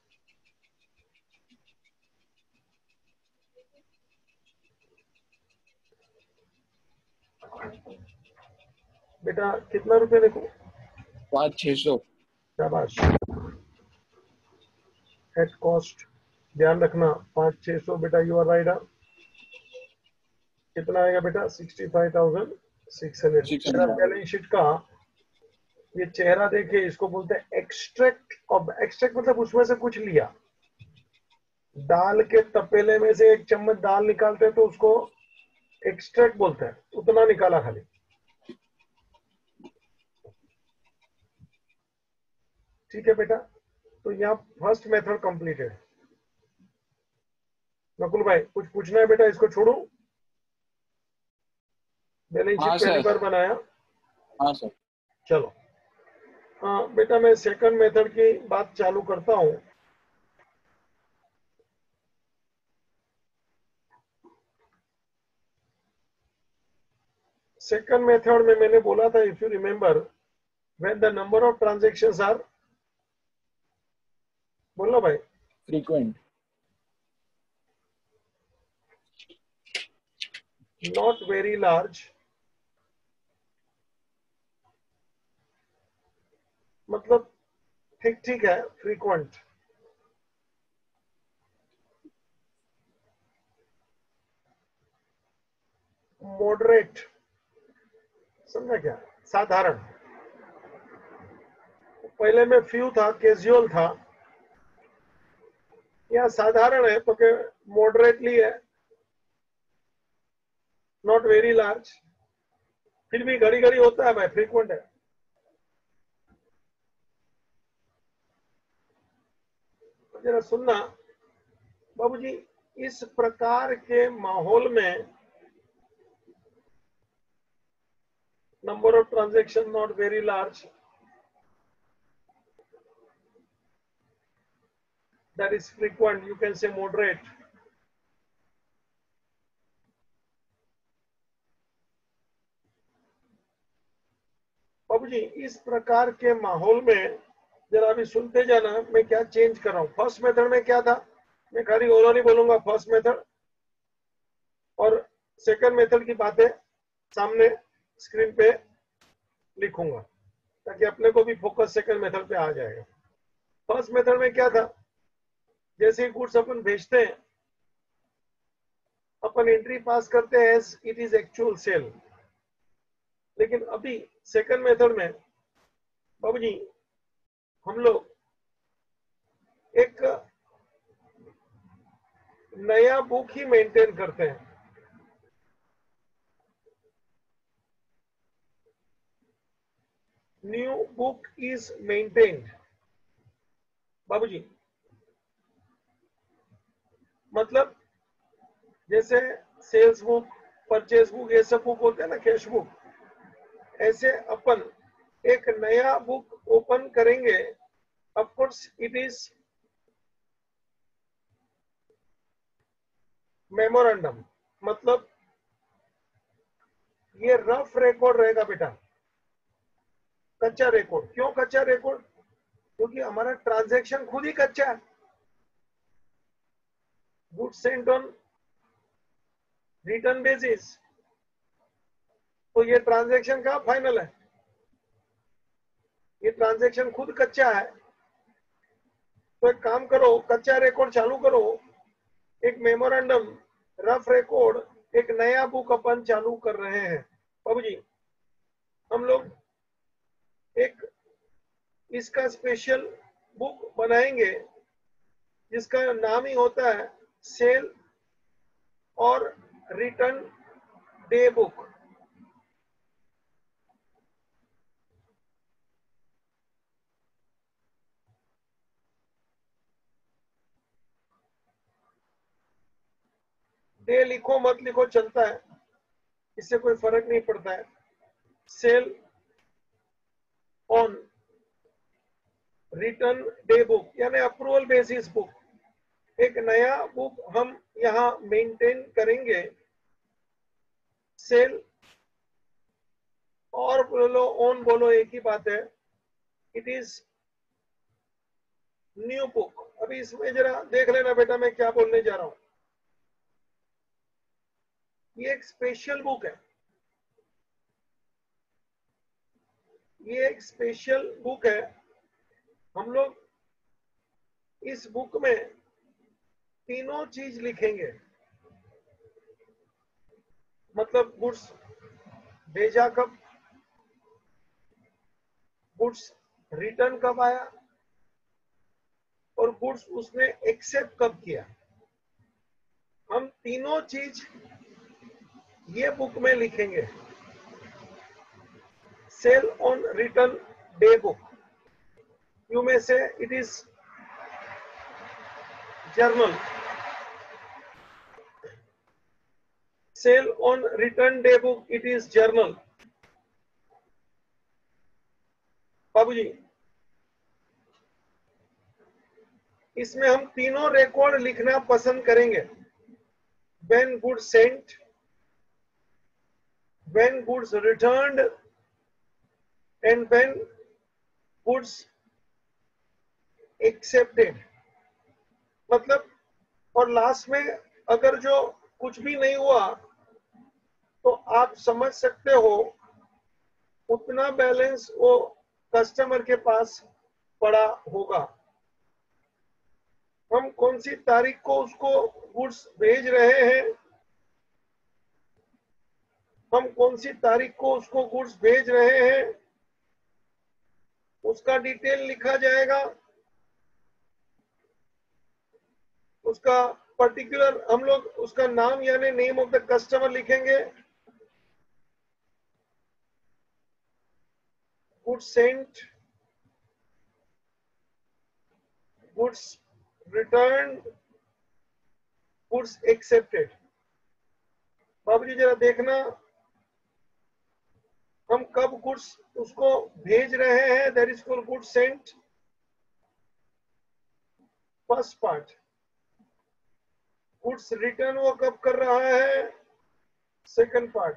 बेटा कितना रुपया देखो? 5,600। शाबाश। एट कॉस्ट ध्यान रखना 5,600। बेटा यू आर राइट। कितना आएगा बेटा? 65,600। 600। बैलेंस शीट का ये चेहरा देखिए, इसको बोलते हैं एक्सट्रैक्ट ऑफ। एक्सट्रैक्ट मतलब उसमें से कुछ लिया। दाल के तपेले में से 1 चम्मच दाल निकालते हैं तो उसको एक्सट्रैक्ट बोलते हैं। उतना निकाला खाली। ठीक है बेटा, तो यहाँ फर्स्ट मेथड कंप्लीटेड। नकुल भाई कुछ पूछना है बेटा? इसको छोड़ो। बैलेंस हाँ शीट पहली सर। बार बनाया? हाँ सर। चलो, हाँ बेटा, मैं सेकंड मेथड की बात चालू करता हूँ। सेकंड मेथड में मैंने बोला था, if you remember, when the number of transactions are, बोलो भाई, फ्रीक्वेंट। नॉट वेरी लार्ज, मतलब ठीक ठीक है, फ्रीक्वेंट। मॉडरेट, समझा क्या? साधारण। पहले में फ्यू था, कैजुअल था, या साधारण है तो के मॉडरेटली है, नॉट वेरी लार्ज। फिर भी घड़ी घड़ी होता है भाई, फ्रीक्वेंट है। जरा सुनना बाबूजी, इस प्रकार के माहौल में number of transaction not very large, that is frequent, you can say moderate. बाबूजी, इस प्रकार के माहौल में जरा अभी सुनते जाना, मैं क्या चेंज कर रहा हूं। फर्स्ट मेथड में क्या था, मैं खाली ओरली बोलूंगा फर्स्ट मेथड, और सेकंड मेथड की बातें सामने स्क्रीन पे लिखूंगा, ताकि अपने को भी फोकस सेकंड मेथड पे आ जाएगा। फर्स्ट मेथड में क्या था, जैसे गुड्स अपन भेजते हैं, अपन एंट्री पास करते हैं as it is actual sale. लेकिन अभी सेकंड मेथड में बाबूजी, हम लोग एक नया बुक ही मेंटेन करते हैं। New book is maintained. बाबूजी, मतलब जैसे सेल्स बुक, परचेज बुक, ये सब बुक होते हैं ना, कैश बुक, ऐसे अपन एक नया बुक ओपन करेंगे। Of course it is memorandum, मतलब ये रफ रिकॉर्ड रहेगा बेटा, कच्चा रिकॉर्ड। क्यों कच्चा रिकॉर्ड? क्योंकि हमारा ट्रांजैक्शन खुद ही कच्चा है। Good sent on return basis, तो ये ट्रांजैक्शन का फाइनल है, ये ट्रांजैक्शन खुद कच्चा है। तो एक काम करो, कच्चा रिकॉर्ड चालू करो, एक मेमोरेंडम, रफ रिकॉर्ड, एक नया बुक अपन चालू कर रहे हैं। बाबूजी, हम लोग एक इसका स्पेशल बुक बनाएंगे, जिसका नाम ही होता है सेल और रिटर्न डे बुक। डे लिखो मत लिखो चलता है, इससे कोई फर्क नहीं पड़ता है। Sale on return day book, यानी अप्रूवल बेसिस बुक, एक नया बुक हम यहां मेंटेन करेंगे। सेल और बोलो ऑन बोलो, एक ही बात है, इट इज न्यू बुक। अभी इसमें जरा देख लेना बेटा, मैं क्या बोलने जा रहा हूं। ये एक स्पेशल बुक है, ये एक स्पेशल बुक है। हम लोग इस बुक में तीनों चीज लिखेंगे, मतलब गुड्स भेजा कब, गुड्स रिटर्न कब आया, और गुड्स उसने एक्सेप्ट कब किया। हम तीनों चीज ये बुक में लिखेंगे। Sale on return day book, यू में से it is journal. Sale on return day book, it is journal. बाबूजी, इसमें हम तीनों रिकॉर्ड लिखना पसंद करेंगे। When goods sent, when goods returned and when goods accepted. मतलब, और लास्ट में अगर जो कुछ भी नहीं हुआ तो आप समझ सकते हो उतना बैलेंस वो कस्टमर के पास पड़ा होगा। हम कौन सी तारीख को उसको गुड्स भेज रहे हैं, हम कौन सी तारीख को उसको गुड्स भेज रहे हैं, उसका डिटेल लिखा जाएगा। उसका पर्टिकुलर हम लोग उसका नाम यानी नेम ऑफ द कस्टमर लिखेंगे। Goods sent, goods return, goods accepted. बाबूजी जरा देखना, हम कब गुड्स उसको भेज रहे हैं, that is called goods sent, first part. Goods return वो कब कर रहा है, सेकंड पार्ट।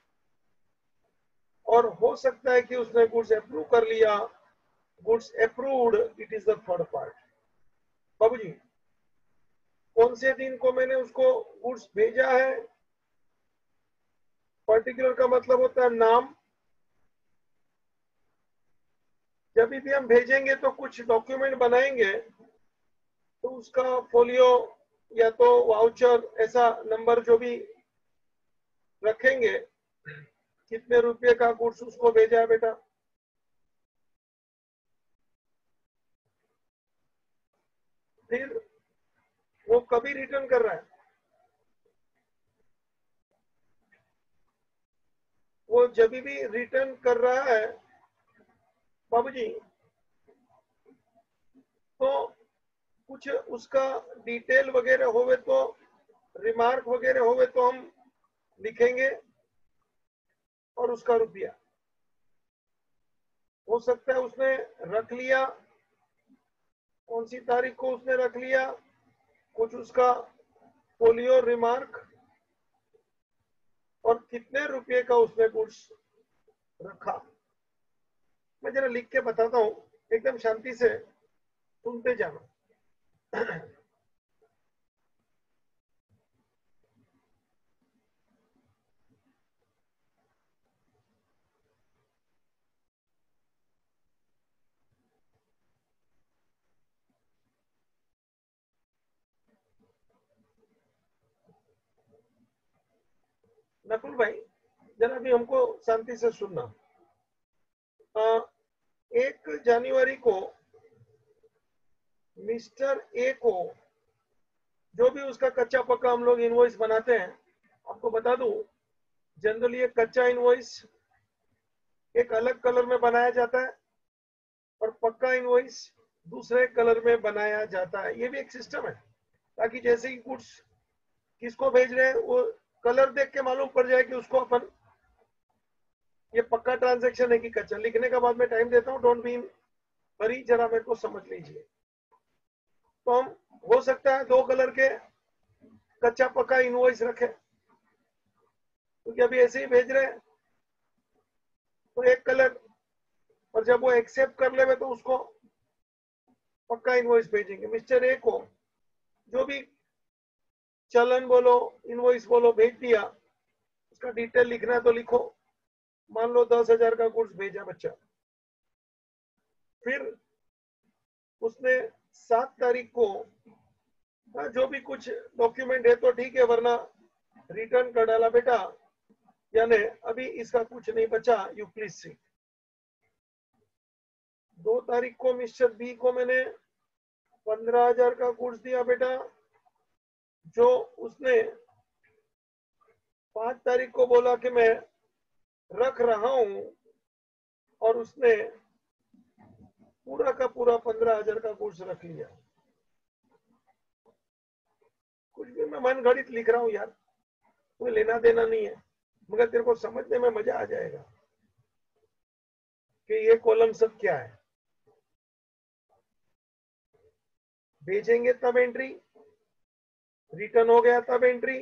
और हो सकता है कि उसने गुड्स अप्रूव कर लिया, goods approved, it is the third part. बाबूजी, कौन से दिन को मैंने उसको गुड्स भेजा है, पर्टिकुलर का मतलब होता है नाम। जब भी हम भेजेंगे तो कुछ डॉक्यूमेंट बनाएंगे, तो उसका फोलियो या तो वाउचर ऐसा नंबर जो भी रखेंगे, कितने रुपए का गुड्स उसको भेजा है बेटा, फिर वो कभी रिटर्न कर रहा है, वो जब भी रिटर्न कर रहा है बाबूजी, तो कुछ उसका डिटेल वगैरह होवे तो, रिमार्क वगैरह होवे तो हम लिखेंगे, और उसका रुपया। हो सकता है उसने रख लिया, कौन सी तारीख को उसने रख लिया, कुछ उसका फोलियो रिमार्क, और कितने रुपए का उसने गुड्स रखा। मैं जरा लिख के बताता हूं, एकदम शांति से सुनते जाना। नकुल भाई, जरा भी हमको शांति से सुनना। 1 जनवरी को मिस्टर ए को जो भी उसका कच्चा पक्का हम लोग इनवॉइस बनाते हैं, आपको बता दूं, जनरली एक कच्चा इनवॉइस एक अलग कलर में बनाया जाता है और पक्का इनवॉइस दूसरे कलर में बनाया जाता है। ये भी एक सिस्टम है, ताकि जैसे ही गुड्स किसको भेज रहे हैं वो कलर देख के मालूम पड़ जाए कि उसको अपन ये पक्का ट्रांजैक्शन है कि कच्चा। लिखने का बाद में टाइम देता हूँ, डोंट बी इन हरी, जरा मेरे को समझ लीजिए। तो हम हो सकता है 2 कलर के कच्चा पक्का इनवॉइस रखे, क्योंकि अभी ऐसे ही भेज रहे हैं तो एक कलर, और जब वो एक्सेप्ट कर ले तो उसको पक्का इनवॉइस भेजेंगे। मिस्टर ए को जो भी चलन बोलो इनवॉइस बोलो भेज दिया, उसका डिटेल लिखना है तो लिखो। मान लो 10,000 का गुड्स भेजा बच्चा, फिर उसने 7 तारीख को जो भी कुछ डॉक्यूमेंट है तो ठीक है, वरना रिटर्न कर डाला बेटा, यानी अभी इसका कुछ नहीं बचा, यू प्लीज सी। 2 तारीख को मिस्टर बी को मैंने 15,000 का गुड्स दिया बेटा, जो उसने 5 तारीख को बोला कि मैं रख रहा हूं, और उसने पूरा का पूरा 15,000 का गुड्स रख लिया। कुछ भी मैं मन गणित लिख रहा हूं यार, कोई लेना देना नहीं है, मगर तेरे को समझने में मजा आ जाएगा कि ये कॉलम सब क्या है। भेजेंगे तब एंट्री, रिटर्न हो गया तब एंट्री।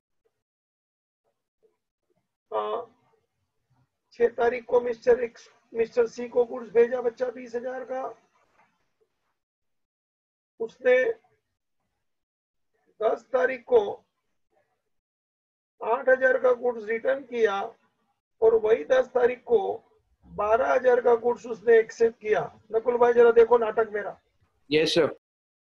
6 तारीख को मिस्टर सी को गुड्स भेजा बच्चा 20,000 का, उसने 10 तारीख को 8,000 का गुड्स रिटर्न किया और वही 10 तारीख को 12,000 का गुड्स उसने एक्सेप्ट किया। नकुल भाई जरा देखो नाटक मेरा। Yes sir.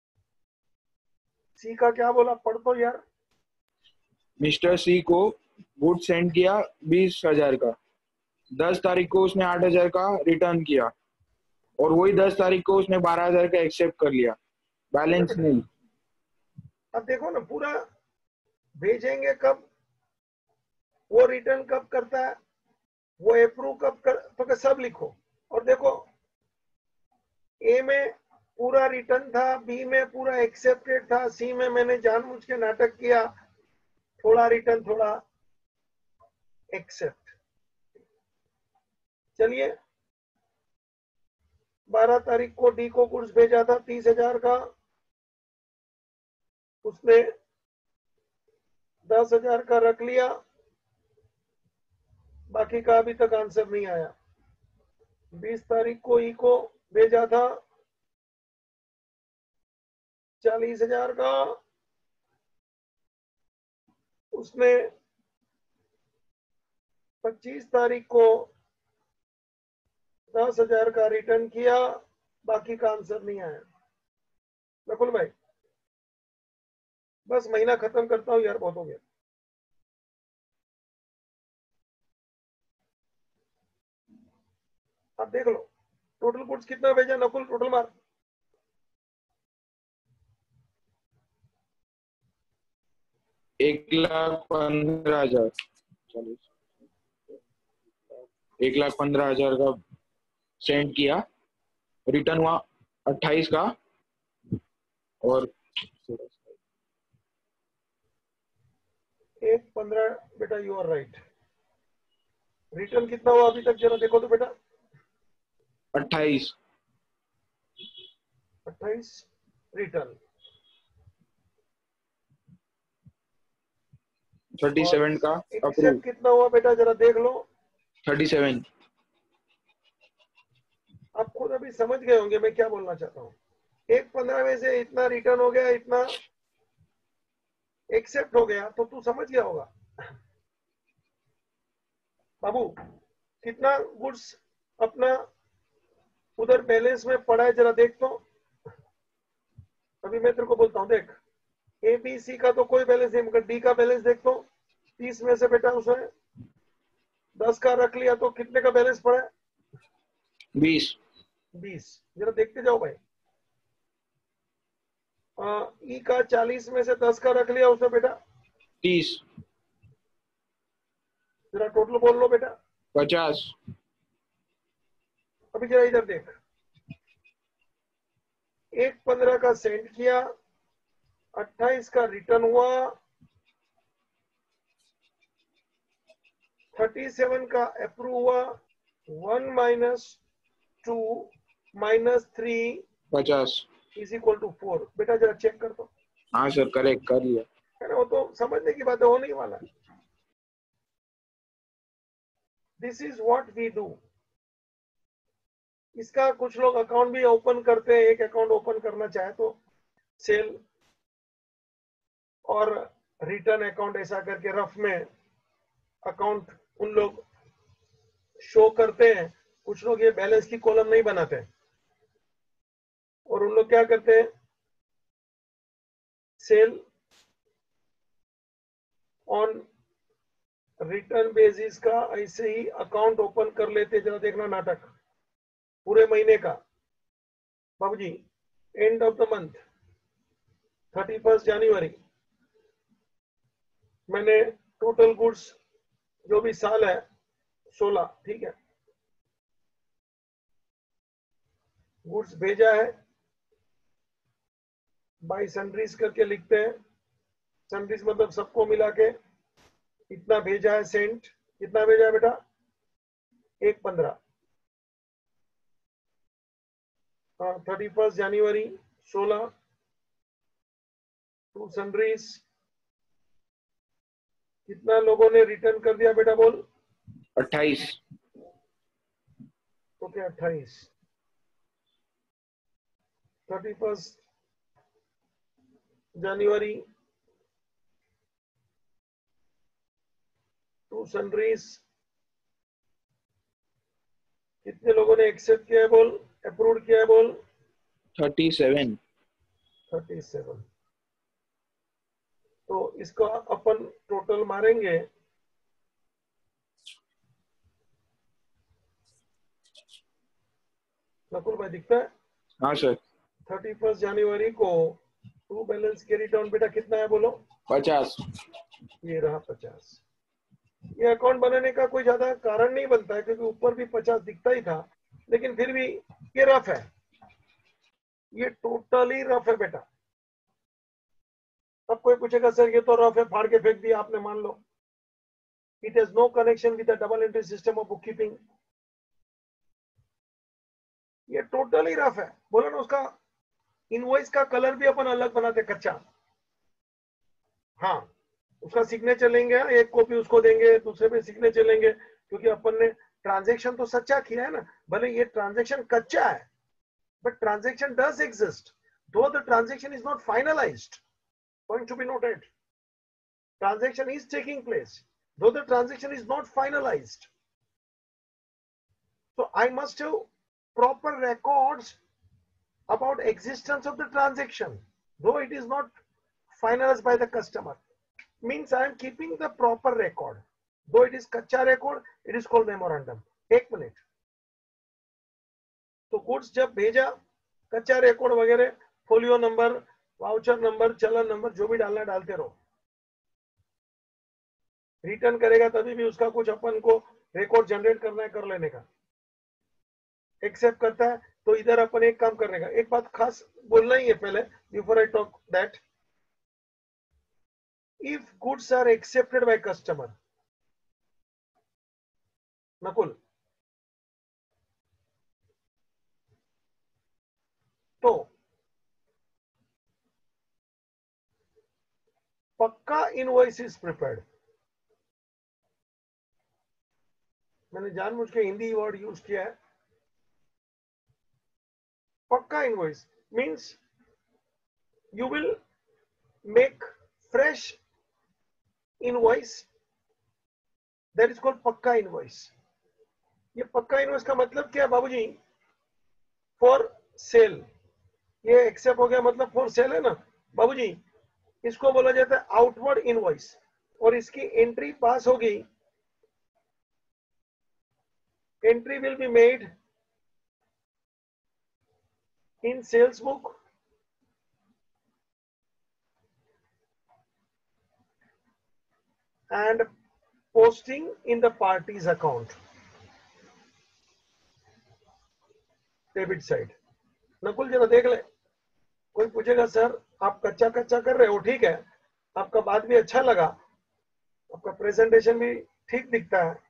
सी का क्या बोला, पढ़ तो यार। मिस्टर सी को गुड सेंड किया 20,000 का, 10 तारीख को उसने 8,000 का रिटर्न किया और वही 10 तारीख को उसने 12,000 का एक्सेप्ट कर लिया, बैलेंस नहीं। अब देखो ना, पूरा भेजेंगे कब, वो रिटर्न कब करता है, वो अप्रूव कब कर, तो सब लिखो। और देखो ए में पूरा रिटर्न था, बी में पूरा एक्सेप्टेड था, सी में मैंने जानबूझ के नाटक किया, थोड़ा रिटर्न थोड़ा एक्सेप्ट। चलिए 12 तारीख को डी को गुड्स भेजा था 30,000 का, उसने 10,000 का रख लिया, बाकी का अभी तक आंसर नहीं आया। 20 तारीख को ई को भेजा था 40,000 का, उसने 25 तारीख को 10,000 का रिटर्न किया, बाकी का आंसर नहीं आया। नकुल भाई बस महीना खत्म करता हूं यार, बहुत हो गया। आप देख लो टोटल गुड्स कितना भेजा नकुल, टोटल मार। एक 1,15,000, 1,15,000 का सेंड किया, रिटर्न हुआ 28 का और 1,15 बेटा, यू आर राइट। रिटर्न कितना हुआ अभी तक जरा देखो तो बेटा। 28 रिटर्न 37 का अप्रूव। एक्सेप्ट कितना हुआ बेटा जरा देख लो। 37। आप खुद अभी समझ गए होंगे मैं क्या बोलना चाहता हूँ। 1,15 में से इतना रिटर्न हो गया, इतना एक्सेप्ट हो गया, तो तू समझ गया होगा। बाबू कितना गुड्स अपना उधर बैलेंस में पड़ा है जरा देख तो। अभी मैं तेरे को बोलता हूँ, देख ए बी सी का तो कोई बैलेंस नहीं, मगर डी का बैलेंस देख तो। 30 में से बेटा उसने 10 का रख लिया, तो कितने का बैलेंस पड़ा है? 20। जरा देखते जाओ भाई। ई का 40 में से 10 का रख लिया उसने बेटा 30। जरा टोटल बोल लो बेटा 50। अभी जरा इधर देख, 1,15 का सेंड किया, 28 का रिटर्न हुआ, 37 का अप्रूव हुआ, 1 - 2 - 3 50 इज इक्वल टू 4। बेटा जरा चेक कर दो। हाँ सर, करेक्ट कर लिया। है ना, वो तो समझने की बात है, होने ही वाला है। This is what we do. इसका कुछ लोग अकाउंट भी ओपन करते हैं, एक अकाउंट ओपन करना चाहे तो सेल और रिटर्न अकाउंट ऐसा करके रफ में अकाउंट उन लोग शो करते हैं। कुछ लोग ये बैलेंस की कॉलम नहीं बनाते और उन लोग क्या करते हैं, सेल ऑन रिटर्न बेसिस का ऐसे ही अकाउंट ओपन कर लेते। जरा देखना नाटक पूरे महीने का। बाबूजी end of the month 31 January मैंने टोटल गुड्स जो भी साल है 16, ठीक है, गुड्स भेजा है बाय सन्ड्रीज करके लिखते हैं। सन्ड्रीज मतलब सबको मिला के इतना भेजा है सेंट, कितना भेजा है बेटा? 1.15। 31 जनवरी 16 टू सनरीज, कितना लोगों ने रिटर्न कर दिया बेटा बोल? 28। ओके 28। 31 जनवरी टू सनरीज, कितने लोगों ने एक्सेप्ट किया है बोल, अप्रूव किया है बोल? 37। 37। तो इसका अपन टोटल मारेंगे, नकुल भाई दिखता है? हाँ सर। 31 जनवरी को ट्रू बैलेंस कैरी डाउन बेटा कितना है बोलो? 50। ये रहा 50। ये अकाउंट बनाने का कोई ज्यादा कारण नहीं बनता है क्योंकि ऊपर भी 50 दिखता ही था, लेकिन फिर भी ये रफ है, ये टोटली रफ है बेटा। अब कोई पूछेगा सर ये तो रफ है, फाड़ के फेंक दिया आपने, मान लो it has no connection with the double entry system of bookkeeping, ये टोटली रफ है। बोलो ना, उसका इनवॉइस का कलर भी अपन अलग बनाते कच्चा। हाँ, उसका सिग्नेचर लेंगे, एक कॉपी उसको देंगे, दूसरे पे सिग्नेचर लेंगे, क्योंकि अपन ने ट्रांजैक्शन तो सच्चा किया है ना। भले ये ट्रांजैक्शन कच्चा है, but transaction does exist, though the transaction is not finalized. Point to be noted. Transaction is taking place, though the transaction is not finalized. So I must have proper records about existence of the transaction, though it is not finalized by the customer. Means I am keeping the proper record. Though it is kacha record, it is called memorandum. एक मिनट, तो गुड्स जब भेजा, कच्चा रिकॉर्ड वगैरह, folio number, voucher number, challan number, जो भी डालना डालते रहो। रिटर्न करेगा तभी भी उसका कुछ अपन को रिकॉर्ड जनरेट करना है, कर लेने का। एक्सेप्ट करता है तो इधर अपन एक काम करने का, एक बात खास बोलना ही है पहले before I talk that, if goods are accepted by customer, Nakul, तो पक्का इनवॉइस इज प्रिपेयर्ड। मैंने जानबूझ के हिंदी वर्ड यूज किया है। पक्का invoice means you will make fresh invoice, that is called पक्का इनवॉइस। ये पक्का इनवॉइस का मतलब क्या है बाबूजी? फॉर सेल, ये एक्सेप्ट हो गया मतलब फॉर सेल है ना बाबूजी। इसको बोला जाता है आउटवर्ड इनवॉइस, और इसकी एंट्री पास होगी, entry will be made in sales book and posting in the party's account, debit side. Nakul जरा देख ले, कोई पूछेगा सर आप कच्चा कच्चा कर रहे हो, ठीक है, आपका बात भी अच्छा लगा, आपका प्रेजेंटेशन भी ठीक दिखता है,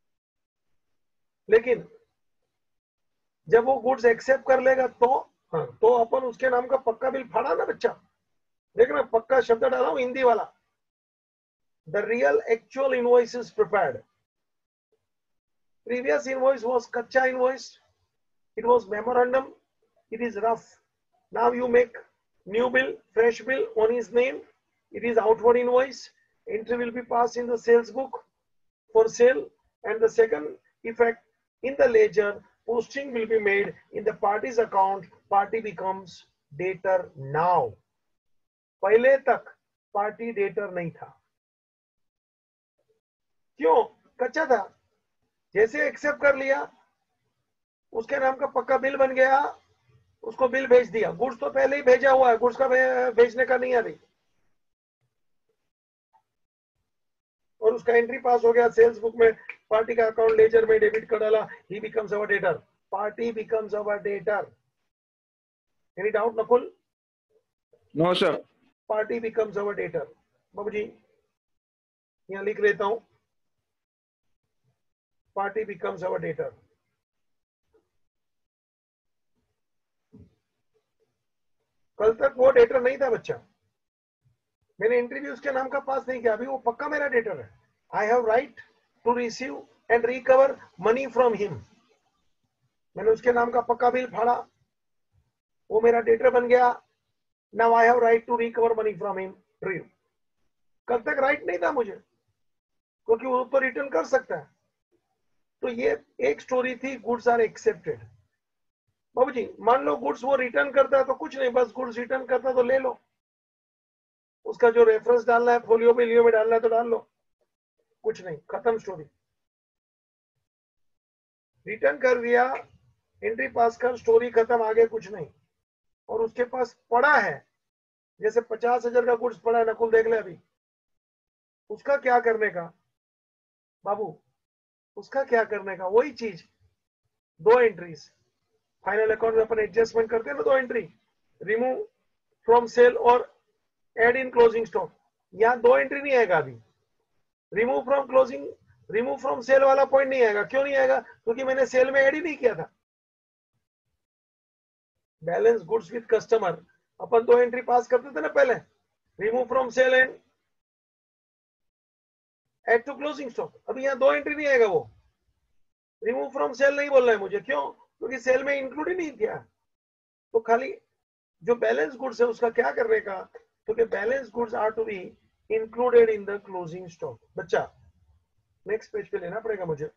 लेकिन जब वो गुड्स एक्सेप्ट कर लेगा तो हाँ, तो अपन उसके नाम का पक्का बिल फाड़ा ना बच्चा। देखना, पक्का शब्द डाला हूं हिंदी वाला। The real actual invoice is prepared. Previous invoice was kacha invoice. It was memorandum. It is rough. Now you make new bill, fresh bill on his name. It is outward invoice. Entry will be passed in the sales book for sale. And the second effect, in the ledger, posting will be made in the party's account. Party becomes debtor now. पहले तक party debtor नहीं था। क्यों? कच्चा था। जैसे एक्सेप्ट कर लिया, उसके नाम का पक्का बिल बन गया, उसको बिल भेज दिया। गुड्स तो पहले ही भेजा हुआ है, गुड्स का भेजने का नहीं है अभी, और उसका एंट्री पास हो गया सेल्स बुक में, पार्टी का अकाउंट लेजर में डेबिट कर डाला, he becomes our debtor, party becomes our debtor. Any doubt Nakul? No sir. Party becomes our debtor. बाबूजी यहां लिख लेता हूं, पार्टी बिकम्स अवर डेटर। कल तक वो डेटर नहीं था बच्चा, मैंने इंटरव्यू उसके नाम का पास नहीं किया, अभी वो पक्का मेरा डेटर है। I have right to receive and recover money from him. मैंने उसके नाम का पक्का बिल फाड़ा, वो मेरा डेटर बन गया। Now I have right to recover money from him. ड्रीव, कल तक राइट नहीं था मुझे, क्योंकि वो तो रिटर्न कर सकता है। तो ये एक स्टोरी थी, गुड्स आर एक्सेप्टेड। बाबू जी मान लो गुड्स वो रिटर्न करता है तो कुछ नहीं, बस गुड्स रिटर्न करता है तो ले लो, उसका जो रेफरेंस डालना है फोलियो में लियो में डालना है तो डाल लो, कुछ नहीं, खत्म स्टोरी। रिटर्न कर दिया, एंट्री पास कर, स्टोरी खत्म, आगे कुछ नहीं। और उसके पास पड़ा है, जैसे 50,000 का गुड्स पड़ा है, नकुल देख ले अभी, उसका क्या करने का बाबू, उसका क्या करने का, वही चीज, दो एंट्रीज। फाइनल अकाउंट में अपन एडजस्टमेंट करते हैं ना, दो एंट्री, रिमूव फ्रॉम सेल और एड इन क्लोजिंग स्टॉक। यहां दो एंट्री नहीं आएगा अभी, remove from closing, remove from sale वाला पॉइंट नहीं आएगा। क्यों नहीं आएगा? क्योंकि मैंने सेल में ऐड ही नहीं किया था। बैलेंस गुड्स विद कस्टमर अपन दो एंट्री पास करते थे ना पहले, remove from sale and add to closing stock. अभी यहाँ दो एंट्री नहीं आएगा, वो रिमूव फ्रॉम सेल नहीं बोलना है मुझे। क्यों? क्योंकि सेल में इंक्लूड ही नहीं किया। तो खाली जो बैलेंस गुड्स है उसका क्या करने का, क्योंकि balance goods are to be included in the closing stock. बच्चा नेक्स्ट पेज पे लेना पड़ेगा मुझे।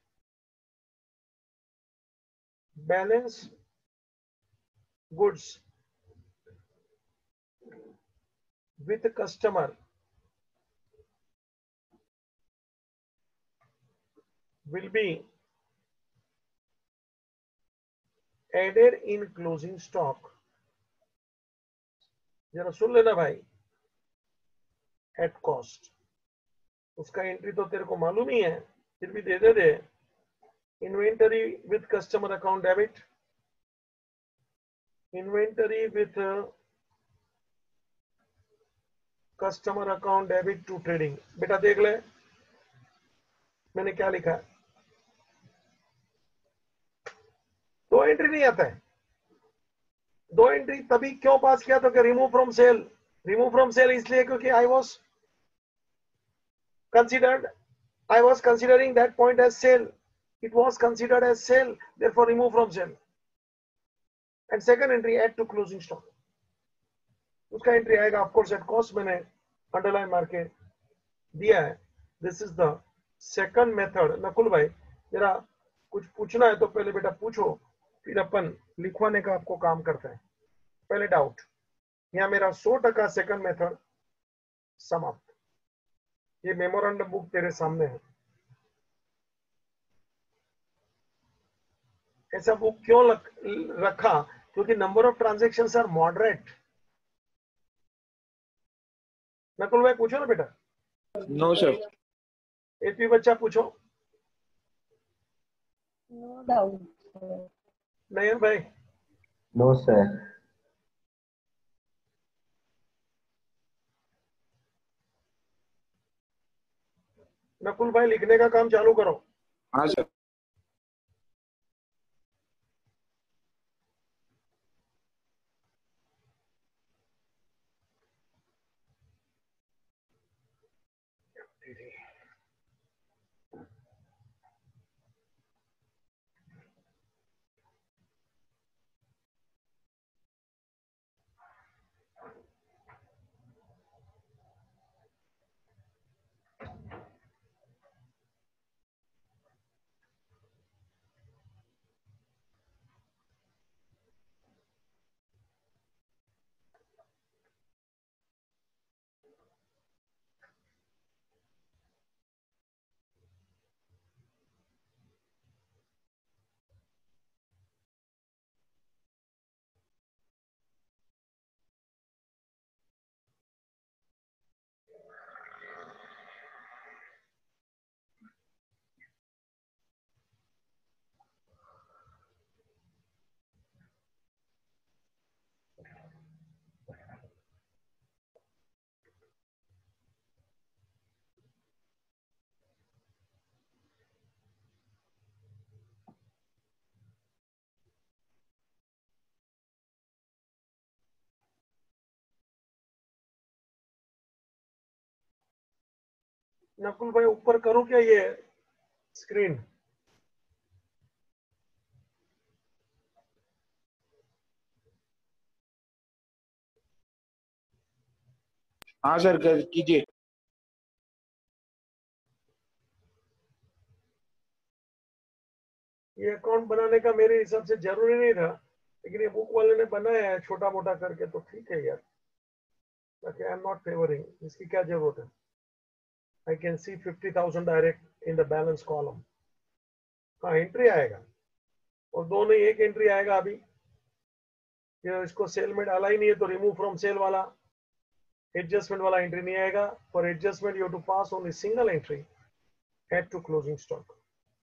Balance goods with customer will be added in closing stock। जरा सुन लेना भाई, एट कॉस्ट। उसका एंट्री तो तेरे को मालूम ही है, फिर भी दे दे। Inventory with customer account debit, inventory with customer account debit to trading. बेटा देख ले मैंने क्या लिखा है, दो एंट्री नहीं आता है। दो एंट्री तभी क्यों पास किया, तो कि remove from sale. Remove from sale इसलिए क्योंकि I was considering that point as sale. It was considered as sale, therefore remove from sale. And second entry, add to closing stock। उसका एंट्री आएगा ऑफ कोर्स एट कॉस्ट, मैंने अंडरलाइन मार के दिया है। This is the second method. Nakul भाई जरा कुछ पूछना है तो पहले बेटा पूछो, फिर अपन लिखवाने का आपको काम करते हैं। पहले डाउट, यहाँ मेरा 100% सेकंड मेथड समाप्त। ये मेमोरेंडम बुक तेरे सामने है। ऐसा बुक क्यों रखा? क्योंकि number of transaction are moderate. Nakul भाई पूछो ना बेटा। No sir. एपी बच्चा पूछो। No doubt. नयन भाई। No sir. नकुल भाई लिखने का काम चालू करो। हाँ सर। नकुल भाई ऊपर करूं क्या ये स्क्रीन? हाँ सर, कर कीजिए। ये अकाउंट बनाने का मेरे हिसाब से जरूरी नहीं था, लेकिन ये बुक वाले ने बनाया है छोटा मोटा करके, तो ठीक है यार। बाकी आई एम नॉट फेवरिंग, इसकी क्या जरूरत है? I can see 50,000 direct in the balance column. हाँ एंट्री आएगा, और दो नहीं एक एंट्री आएगा अभी। ये इसको सेल में डाला ही नहीं है तो रिमूव फ्रॉम सेल वाला एडजस्टमेंट वाला एंट्री नहीं आएगा। For adjustment you have to pass only single entry, add to closing stock.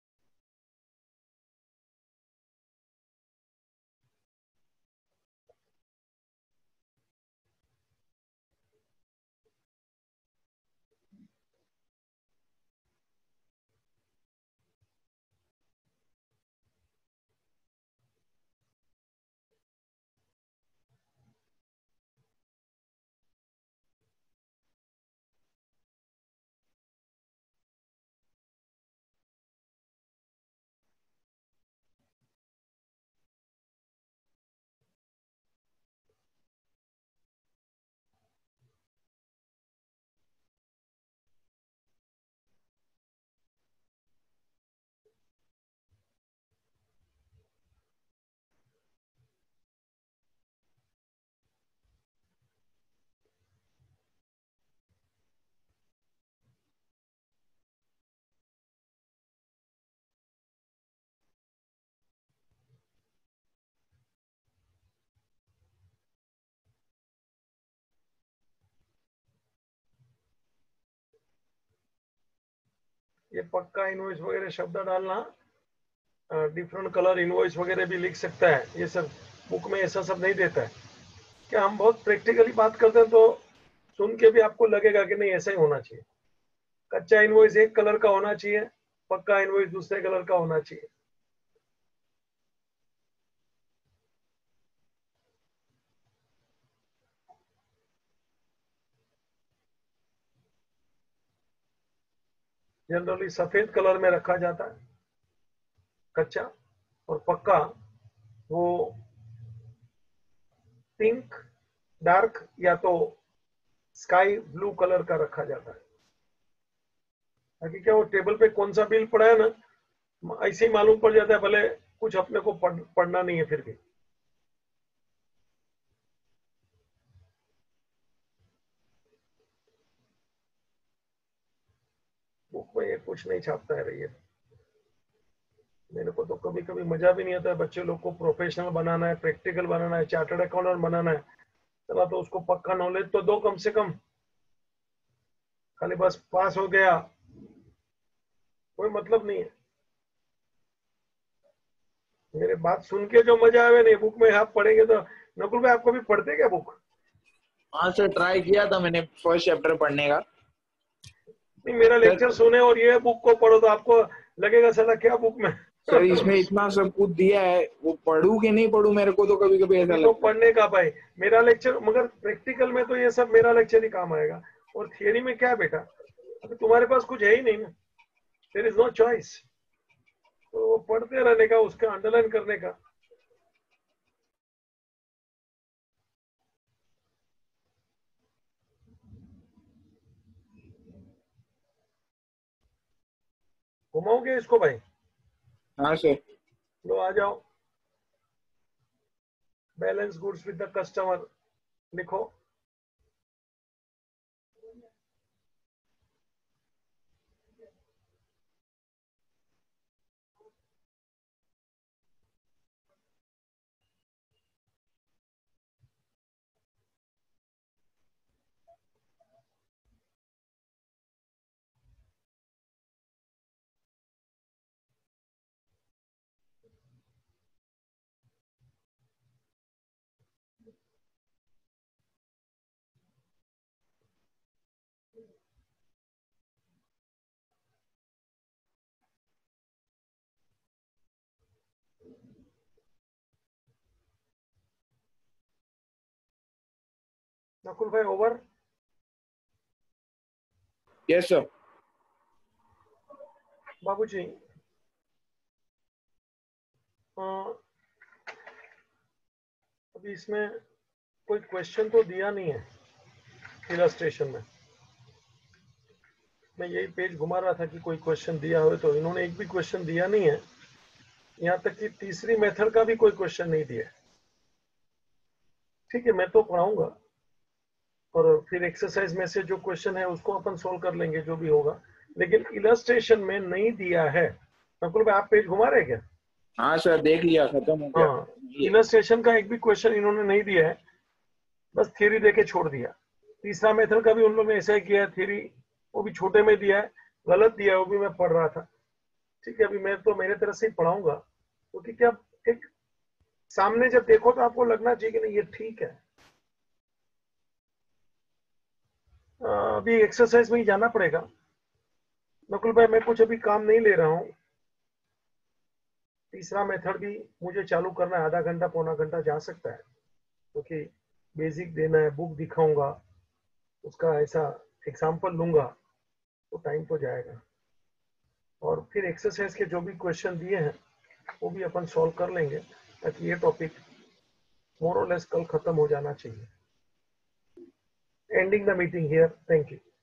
ये पक्का इनवॉइस वगैरह शब्द डालना, डिफरेंट कलर इनवॉइस वगैरह भी लिख सकता है, ये सब बुक में ऐसा सब नहीं देता है। क्या हम बहुत प्रैक्टिकली बात करते हैं तो सुन के भी आपको लगेगा कि नहीं ऐसा ही होना चाहिए। कच्चा इनवॉइस एक कलर का होना चाहिए, पक्का इनवॉइस दूसरे कलर का होना चाहिए। जनरली सफेद कलर में रखा जाता है कच्चा, और पक्का वो पिंक डार्क या तो स्काई ब्लू कलर का रखा जाता है, ताकि क्या वो टेबल पे कौन सा बिल पड़ा है ना ऐसे ही मालूम पड़ जाता है, भले कुछ अपने को पढ़ना नहीं है फिर भी। बुक में ये कुछ नहीं छापता है रही है। मेरे को तो कभी कभी मजा भी नहीं आता है, बच्चे लोग को प्रोफेशनल बनाना है, प्रैक्टिकल बनाना है, चार्टर्ड अकाउंटेंट बनाना है, चला तो उसको पक्का नॉलेज तो दो कम से कम। खाली बस पास हो गया कोई मतलब नहीं है। मेरे बात सुन के जो मजा आवे नहीं, बुक में आप पढ़ेंगे तो। नकुल भाई आपको भी पढ़ते क्या बुक? हाँ सर, ट्राई किया था मैंने फर्स्ट चैप्टर पढ़ने का। नहीं, मेरा सर लेक्चर सुने और ये बुक को पढ़ो तो आपको लगेगा साला क्या बुक में। सर इसमें इतना सब कुछ दिया है, वो पढ़ूं कि नहीं पढ़ूं, मेरे को तो कभी कभी ऐसा ये तो लगता है। पढ़ने का भाई मेरा लेक्चर, मगर प्रैक्टिकल में तो ये सब मेरा लेक्चर ही काम आएगा। और थियरी में क्या बेटा, अभी तुम्हारे पास कुछ है ही नहीं ना, देयर इज नो चॉइस। तो पढ़ते रहने का, उसका अंडरलाइन करने का। घुमाओगे इसको भाई? हाँ सर। लो आ जाओ। Balance goods with the customer लिखो। नकुल भाई ओवर। Yes sir. बाबूजी, अभी इसमें कोई क्वेश्चन तो दिया नहीं है इलस्ट्रेशन में। मैं यही पेज घुमा रहा था कि कोई क्वेश्चन दिया हो, तो इन्होंने एक भी क्वेश्चन दिया नहीं है। यहाँ तक कि तीसरी मेथड का भी कोई क्वेश्चन नहीं दिया। ठीक है, मैं तो पढ़ाऊंगा और फिर एक्सरसाइज में से जो क्वेश्चन है उसको अपन सोल्व कर लेंगे जो भी होगा, लेकिन इलस्ट्रेशन में नहीं दिया है। नकुल भाई, आप पेज घुमा रहे क्या? हाँ सर, देख लिया, खत्म हो गया। हाँ, इलस्ट्रेशन का एक भी क्वेश्चन इन्होंने नहीं दिया है, बस थ्योरी देके छोड़ दिया। तीसरा मेथड का भी उन लोगों ने ऐसा ही किया है, थ्योरी वो भी छोटे में दिया है, गलत दिया है, वो भी मैं पढ़ रहा था। ठीक है, अभी मैं तो मेरे तरफ से ही पढ़ाऊंगा, क्योंकि क्या एक सामने जब देखो तो आपको लगना चाहिए कि नहीं ये ठीक है। अभी एक्सरसाइज में ही जाना पड़ेगा। नकुल भाई, मैं कुछ अभी काम नहीं ले रहा हूँ। तीसरा मेथड भी मुझे चालू करना है, आधा घंटा पौना घंटा जा सकता है, क्योंकि बेसिक देना है, बुक दिखाऊंगा, उसका ऐसा एग्जाम्पल लूंगा, तो टाइम तो जाएगा। और फिर एक्सरसाइज के जो भी क्वेश्चन दिए हैं वो भी अपन सॉल्व कर लेंगे, ताकि ये टॉपिक मोर और लेस कल खत्म हो जाना चाहिए। Ending the meeting here, thank you.